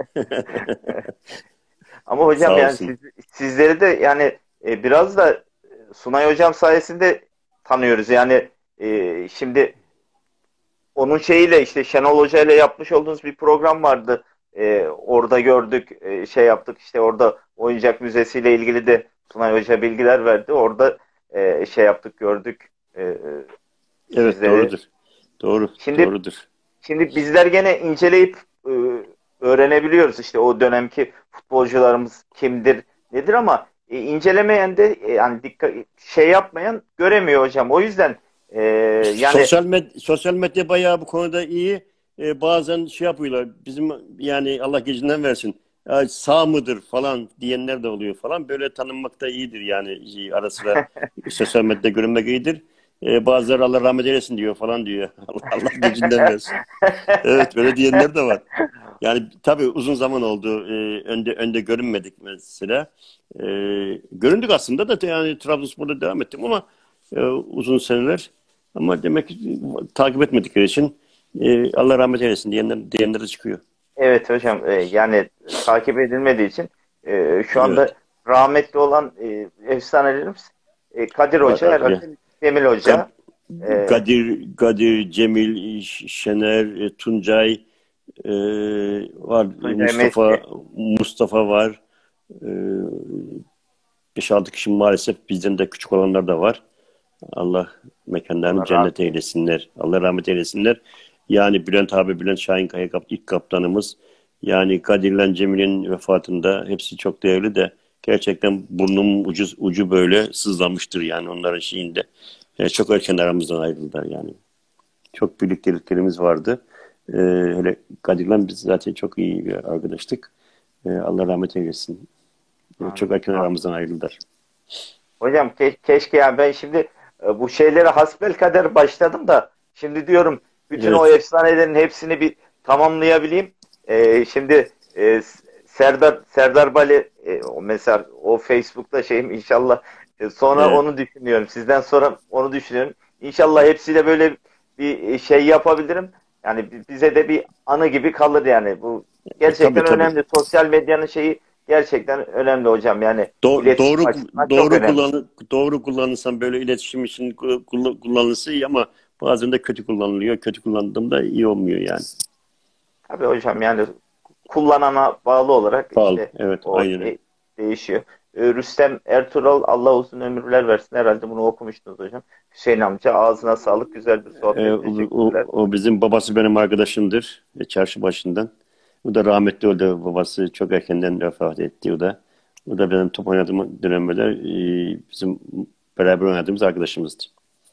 Ama hocam Sağ yani olsun. siz, sizleri de yani e, biraz da Sunay hocam sayesinde tanıyoruz. Yani e, şimdi onun şeyiyle işte Şenol Hoca ile yapmış olduğunuz bir program vardı. E, orada gördük, e, şey yaptık işte orada oyuncak müzesiyle ilgili de Sunay Hoca bilgiler verdi. Orada e, şey yaptık gördük e, e, Evet, sizleri. doğrudur. Doğru, Şimdi doğrudur. Şimdi bizler gene inceleyip e, öğrenebiliyoruz işte o dönemki futbolcularımız kimdir, nedir ama e, incelemeyen de e, yani dikkat şey yapmayan göremiyor hocam. O yüzden e, yani Sosyal med sosyal medya bayağı bu konuda iyi. Ee, bazen şey yapıyorlar. Bizim yani Allah gecinden versin. Ya sağ mıdır falan diyenler de oluyor falan. Böyle tanınmak da iyidir yani, ara sıra sosyal medyada görünmek iyidir. e, bazıları Allah rahmet eylesin diyor falan diyor. Allah, Allah gözünden versin. Evet, böyle diyenler de var. Yani tabii uzun zaman oldu. E, önde önde görünmedik mesela. E, göründük aslında da yani Trabzonspor'da devam ettim ama e, uzun seneler. Ama demek ki takip etmedikleri için e, Allah rahmet eylesin diyenler, diyenler de çıkıyor. Evet hocam, e, yani takip edilmediği için e, şu anda Evet. rahmetli olan e, efsanelerimiz e, Kadir Hoca, herhalde Cemil Hoca, e, Kadir, Kadir, Cemil, Şener, e, Tuncay e, var, Tuncay Mustafa, Messi. Mustafa var. E, beş altı kişi maalesef bizden de küçük olanlar da var. Allah mekanlarını Allah cennet rahmet eylesin. eylesinler. Allah rahmet eylesinler. Yani Bülent abi, Bülent Şahinkaya kap- ilk kaptanımız. Yani Kadir'le Cemil'in vefatında hepsi çok değerli de gerçekten burnum ucu, ucu böyle sızlamıştır yani onların şeyinde. E, çok erken aramızdan ayrıldılar yani. Çok birlikteliklerimiz vardı. E, hele Kadir'le biz zaten çok iyi bir arkadaştık. E, Allah rahmet eylesin. E, çok Amin. erken aramızdan ayrıldılar. Hocam ke- keşke, yani ben şimdi e, bu şeylere hasbelkader başladım da şimdi diyorum bütün o Evet. efsanelerin hepsini bir tamamlayabileyim. E, şimdi e, Serdar Serdar Bali, e, o mesela o Facebook'ta şeyim inşallah, e, sonra Evet. onu düşünüyorum. Sizden sonra onu düşünüyorum. İnşallah hepsiyle böyle bir şey yapabilirim. Yani bi- bize de bir anı gibi kalır yani. Bu E, tabii gerçekten tabii. önemli. Sosyal medyanın şeyi gerçekten önemli hocam. Yani Do- iletişim doğru açısından çok doğru önemli. kullan doğru kullanırsan böyle iletişim için kullan- kullanılırsa iyi ama bazen de kötü kullanılıyor. Kötü kullandığında iyi olmuyor yani. Tabii hocam, yani kullanana bağlı olarak Pahalı. işte Evet, o aynen öyle. de- değişiyor. Ee, Rüstem Ertuğrul, Allah uzun ömürler versin. Herhalde bunu okumuştunuz hocam. Hüseyin amca, ağzına sağlık. Güzel bir E, sohbet. o, o, Teşekkürler. o bizim babası benim arkadaşımdır. E, çarşı başından. O da rahmetli oldu. Babası çok erkenden vefat etti o da. O da benim top oynadığım dönemde e, bizim beraber oynadığımız arkadaşımızdı.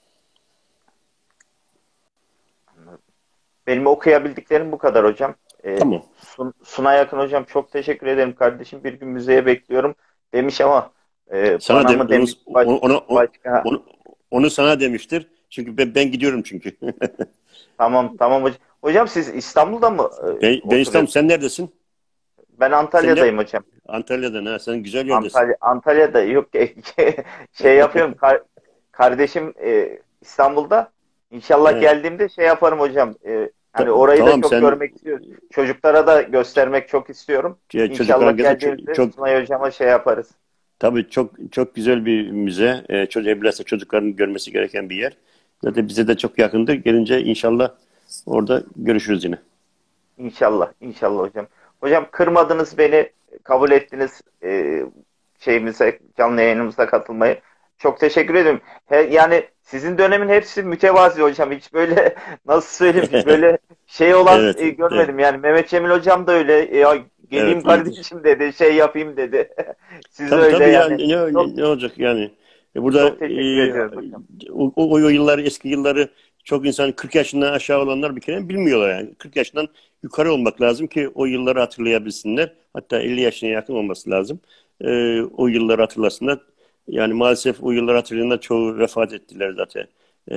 Benim okuyabildiklerim bu kadar hocam. Ee, Tamam. Sun- Sunay Akın hocam, çok teşekkür ederim kardeşim. Bir gün müzeye bekliyorum demiş ama e, Sana bana dem mı onu, demiş, baş- onu, onu, başka. onu, onu sana demiştir. Çünkü ben, ben gidiyorum çünkü. Tamam tamam hocam. Hocam siz İstanbul'da mı e, Ben, ben İstanbul, oturuyorsunuz? sen neredesin? Ben Sen ne? Antalya'dayım hocam. Antalya'da ne? Sen güzel yerdesin. Antalya, Antalya'da yok, şey yapıyorum, kar- kardeşim e, İstanbul'da. İnşallah He. geldiğimde şey yaparım hocam. E, Ta- hani orayı da tamam çok sen görmek istiyorum. Çocuklara da göstermek çok istiyorum. e, çocukların İnşallah gelsin çok, geldiğimizde çok Sunay hocama şey yaparız. tabii çok çok güzel bir müze. E, çocuk bilhassa çocukların görmesi gereken bir yer. Zaten bize de çok yakındır. Gelince inşallah orada görüşürüz yine. İnşallah, inşallah hocam. Hocam kırmadınız beni, kabul ettiniz e, şeyimize, canlı yayınımıza katılmayı. Çok teşekkür ederim. He, yani sizin dönemin hepsi mütevazi hocam. Hiç böyle nasıl söyleyeyim, hiç böyle şey olan Evet, e, evet, görmedim. Yani Mehmet Cemil hocam da öyle. E, ya geleyim evet iyidir. kardeşim dedi, şey yapayım dedi. Siz Tabii öyle tabii ya yani. ne, ne, Çok ne olacak yani. E, burada çok teşekkür e, ediyorum hocam. o, o, o yılları eski yılları çok insan kırk yaşından aşağı olanlar bir kere bilmiyorlar yani. kırk yaşından yukarı olmak lazım ki o yılları hatırlayabilsinler. Hatta elli yaşına yakın olması lazım. E, o yılları hatırlasınlar. Yani maalesef o yılları hatırlayanlar çoğu vefat ettiler zaten. E,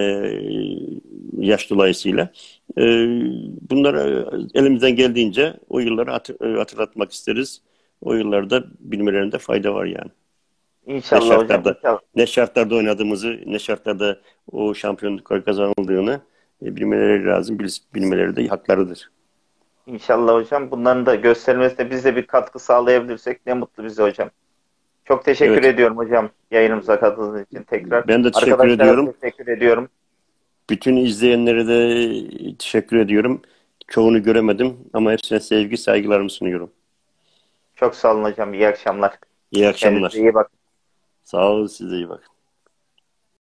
yaş dolayısıyla. E, bunları elimizden geldiğince o yılları hatır- hatırlatmak isteriz. O yıllarda bilmelerinde fayda var yani. Ne İnşallah hocam, şartlarda inşallah. ne şartlarda oynadığımızı, ne şartlarda o şampiyonluklar kazanıldığını e, bilmeleri lazım. Bil- Bilmeleri de haklarıdır. İnşallah hocam. Bunların da göstermesine biz de bir katkı sağlayabilirsek ne mutlu bize hocam. Çok teşekkür Evet. ediyorum hocam yayınımıza katıldığınız için tekrar. Ben de teşekkür Arkadaşlara ediyorum. teşekkür ediyorum. Bütün izleyenlere de teşekkür ediyorum. Çoğunu göremedim ama hepsine sevgi, saygılarımı sunuyorum. Çok sağ olun hocam. İyi akşamlar. İyi Kendinize akşamlar. iyi bakın. Sağ olun, size iyi bakın.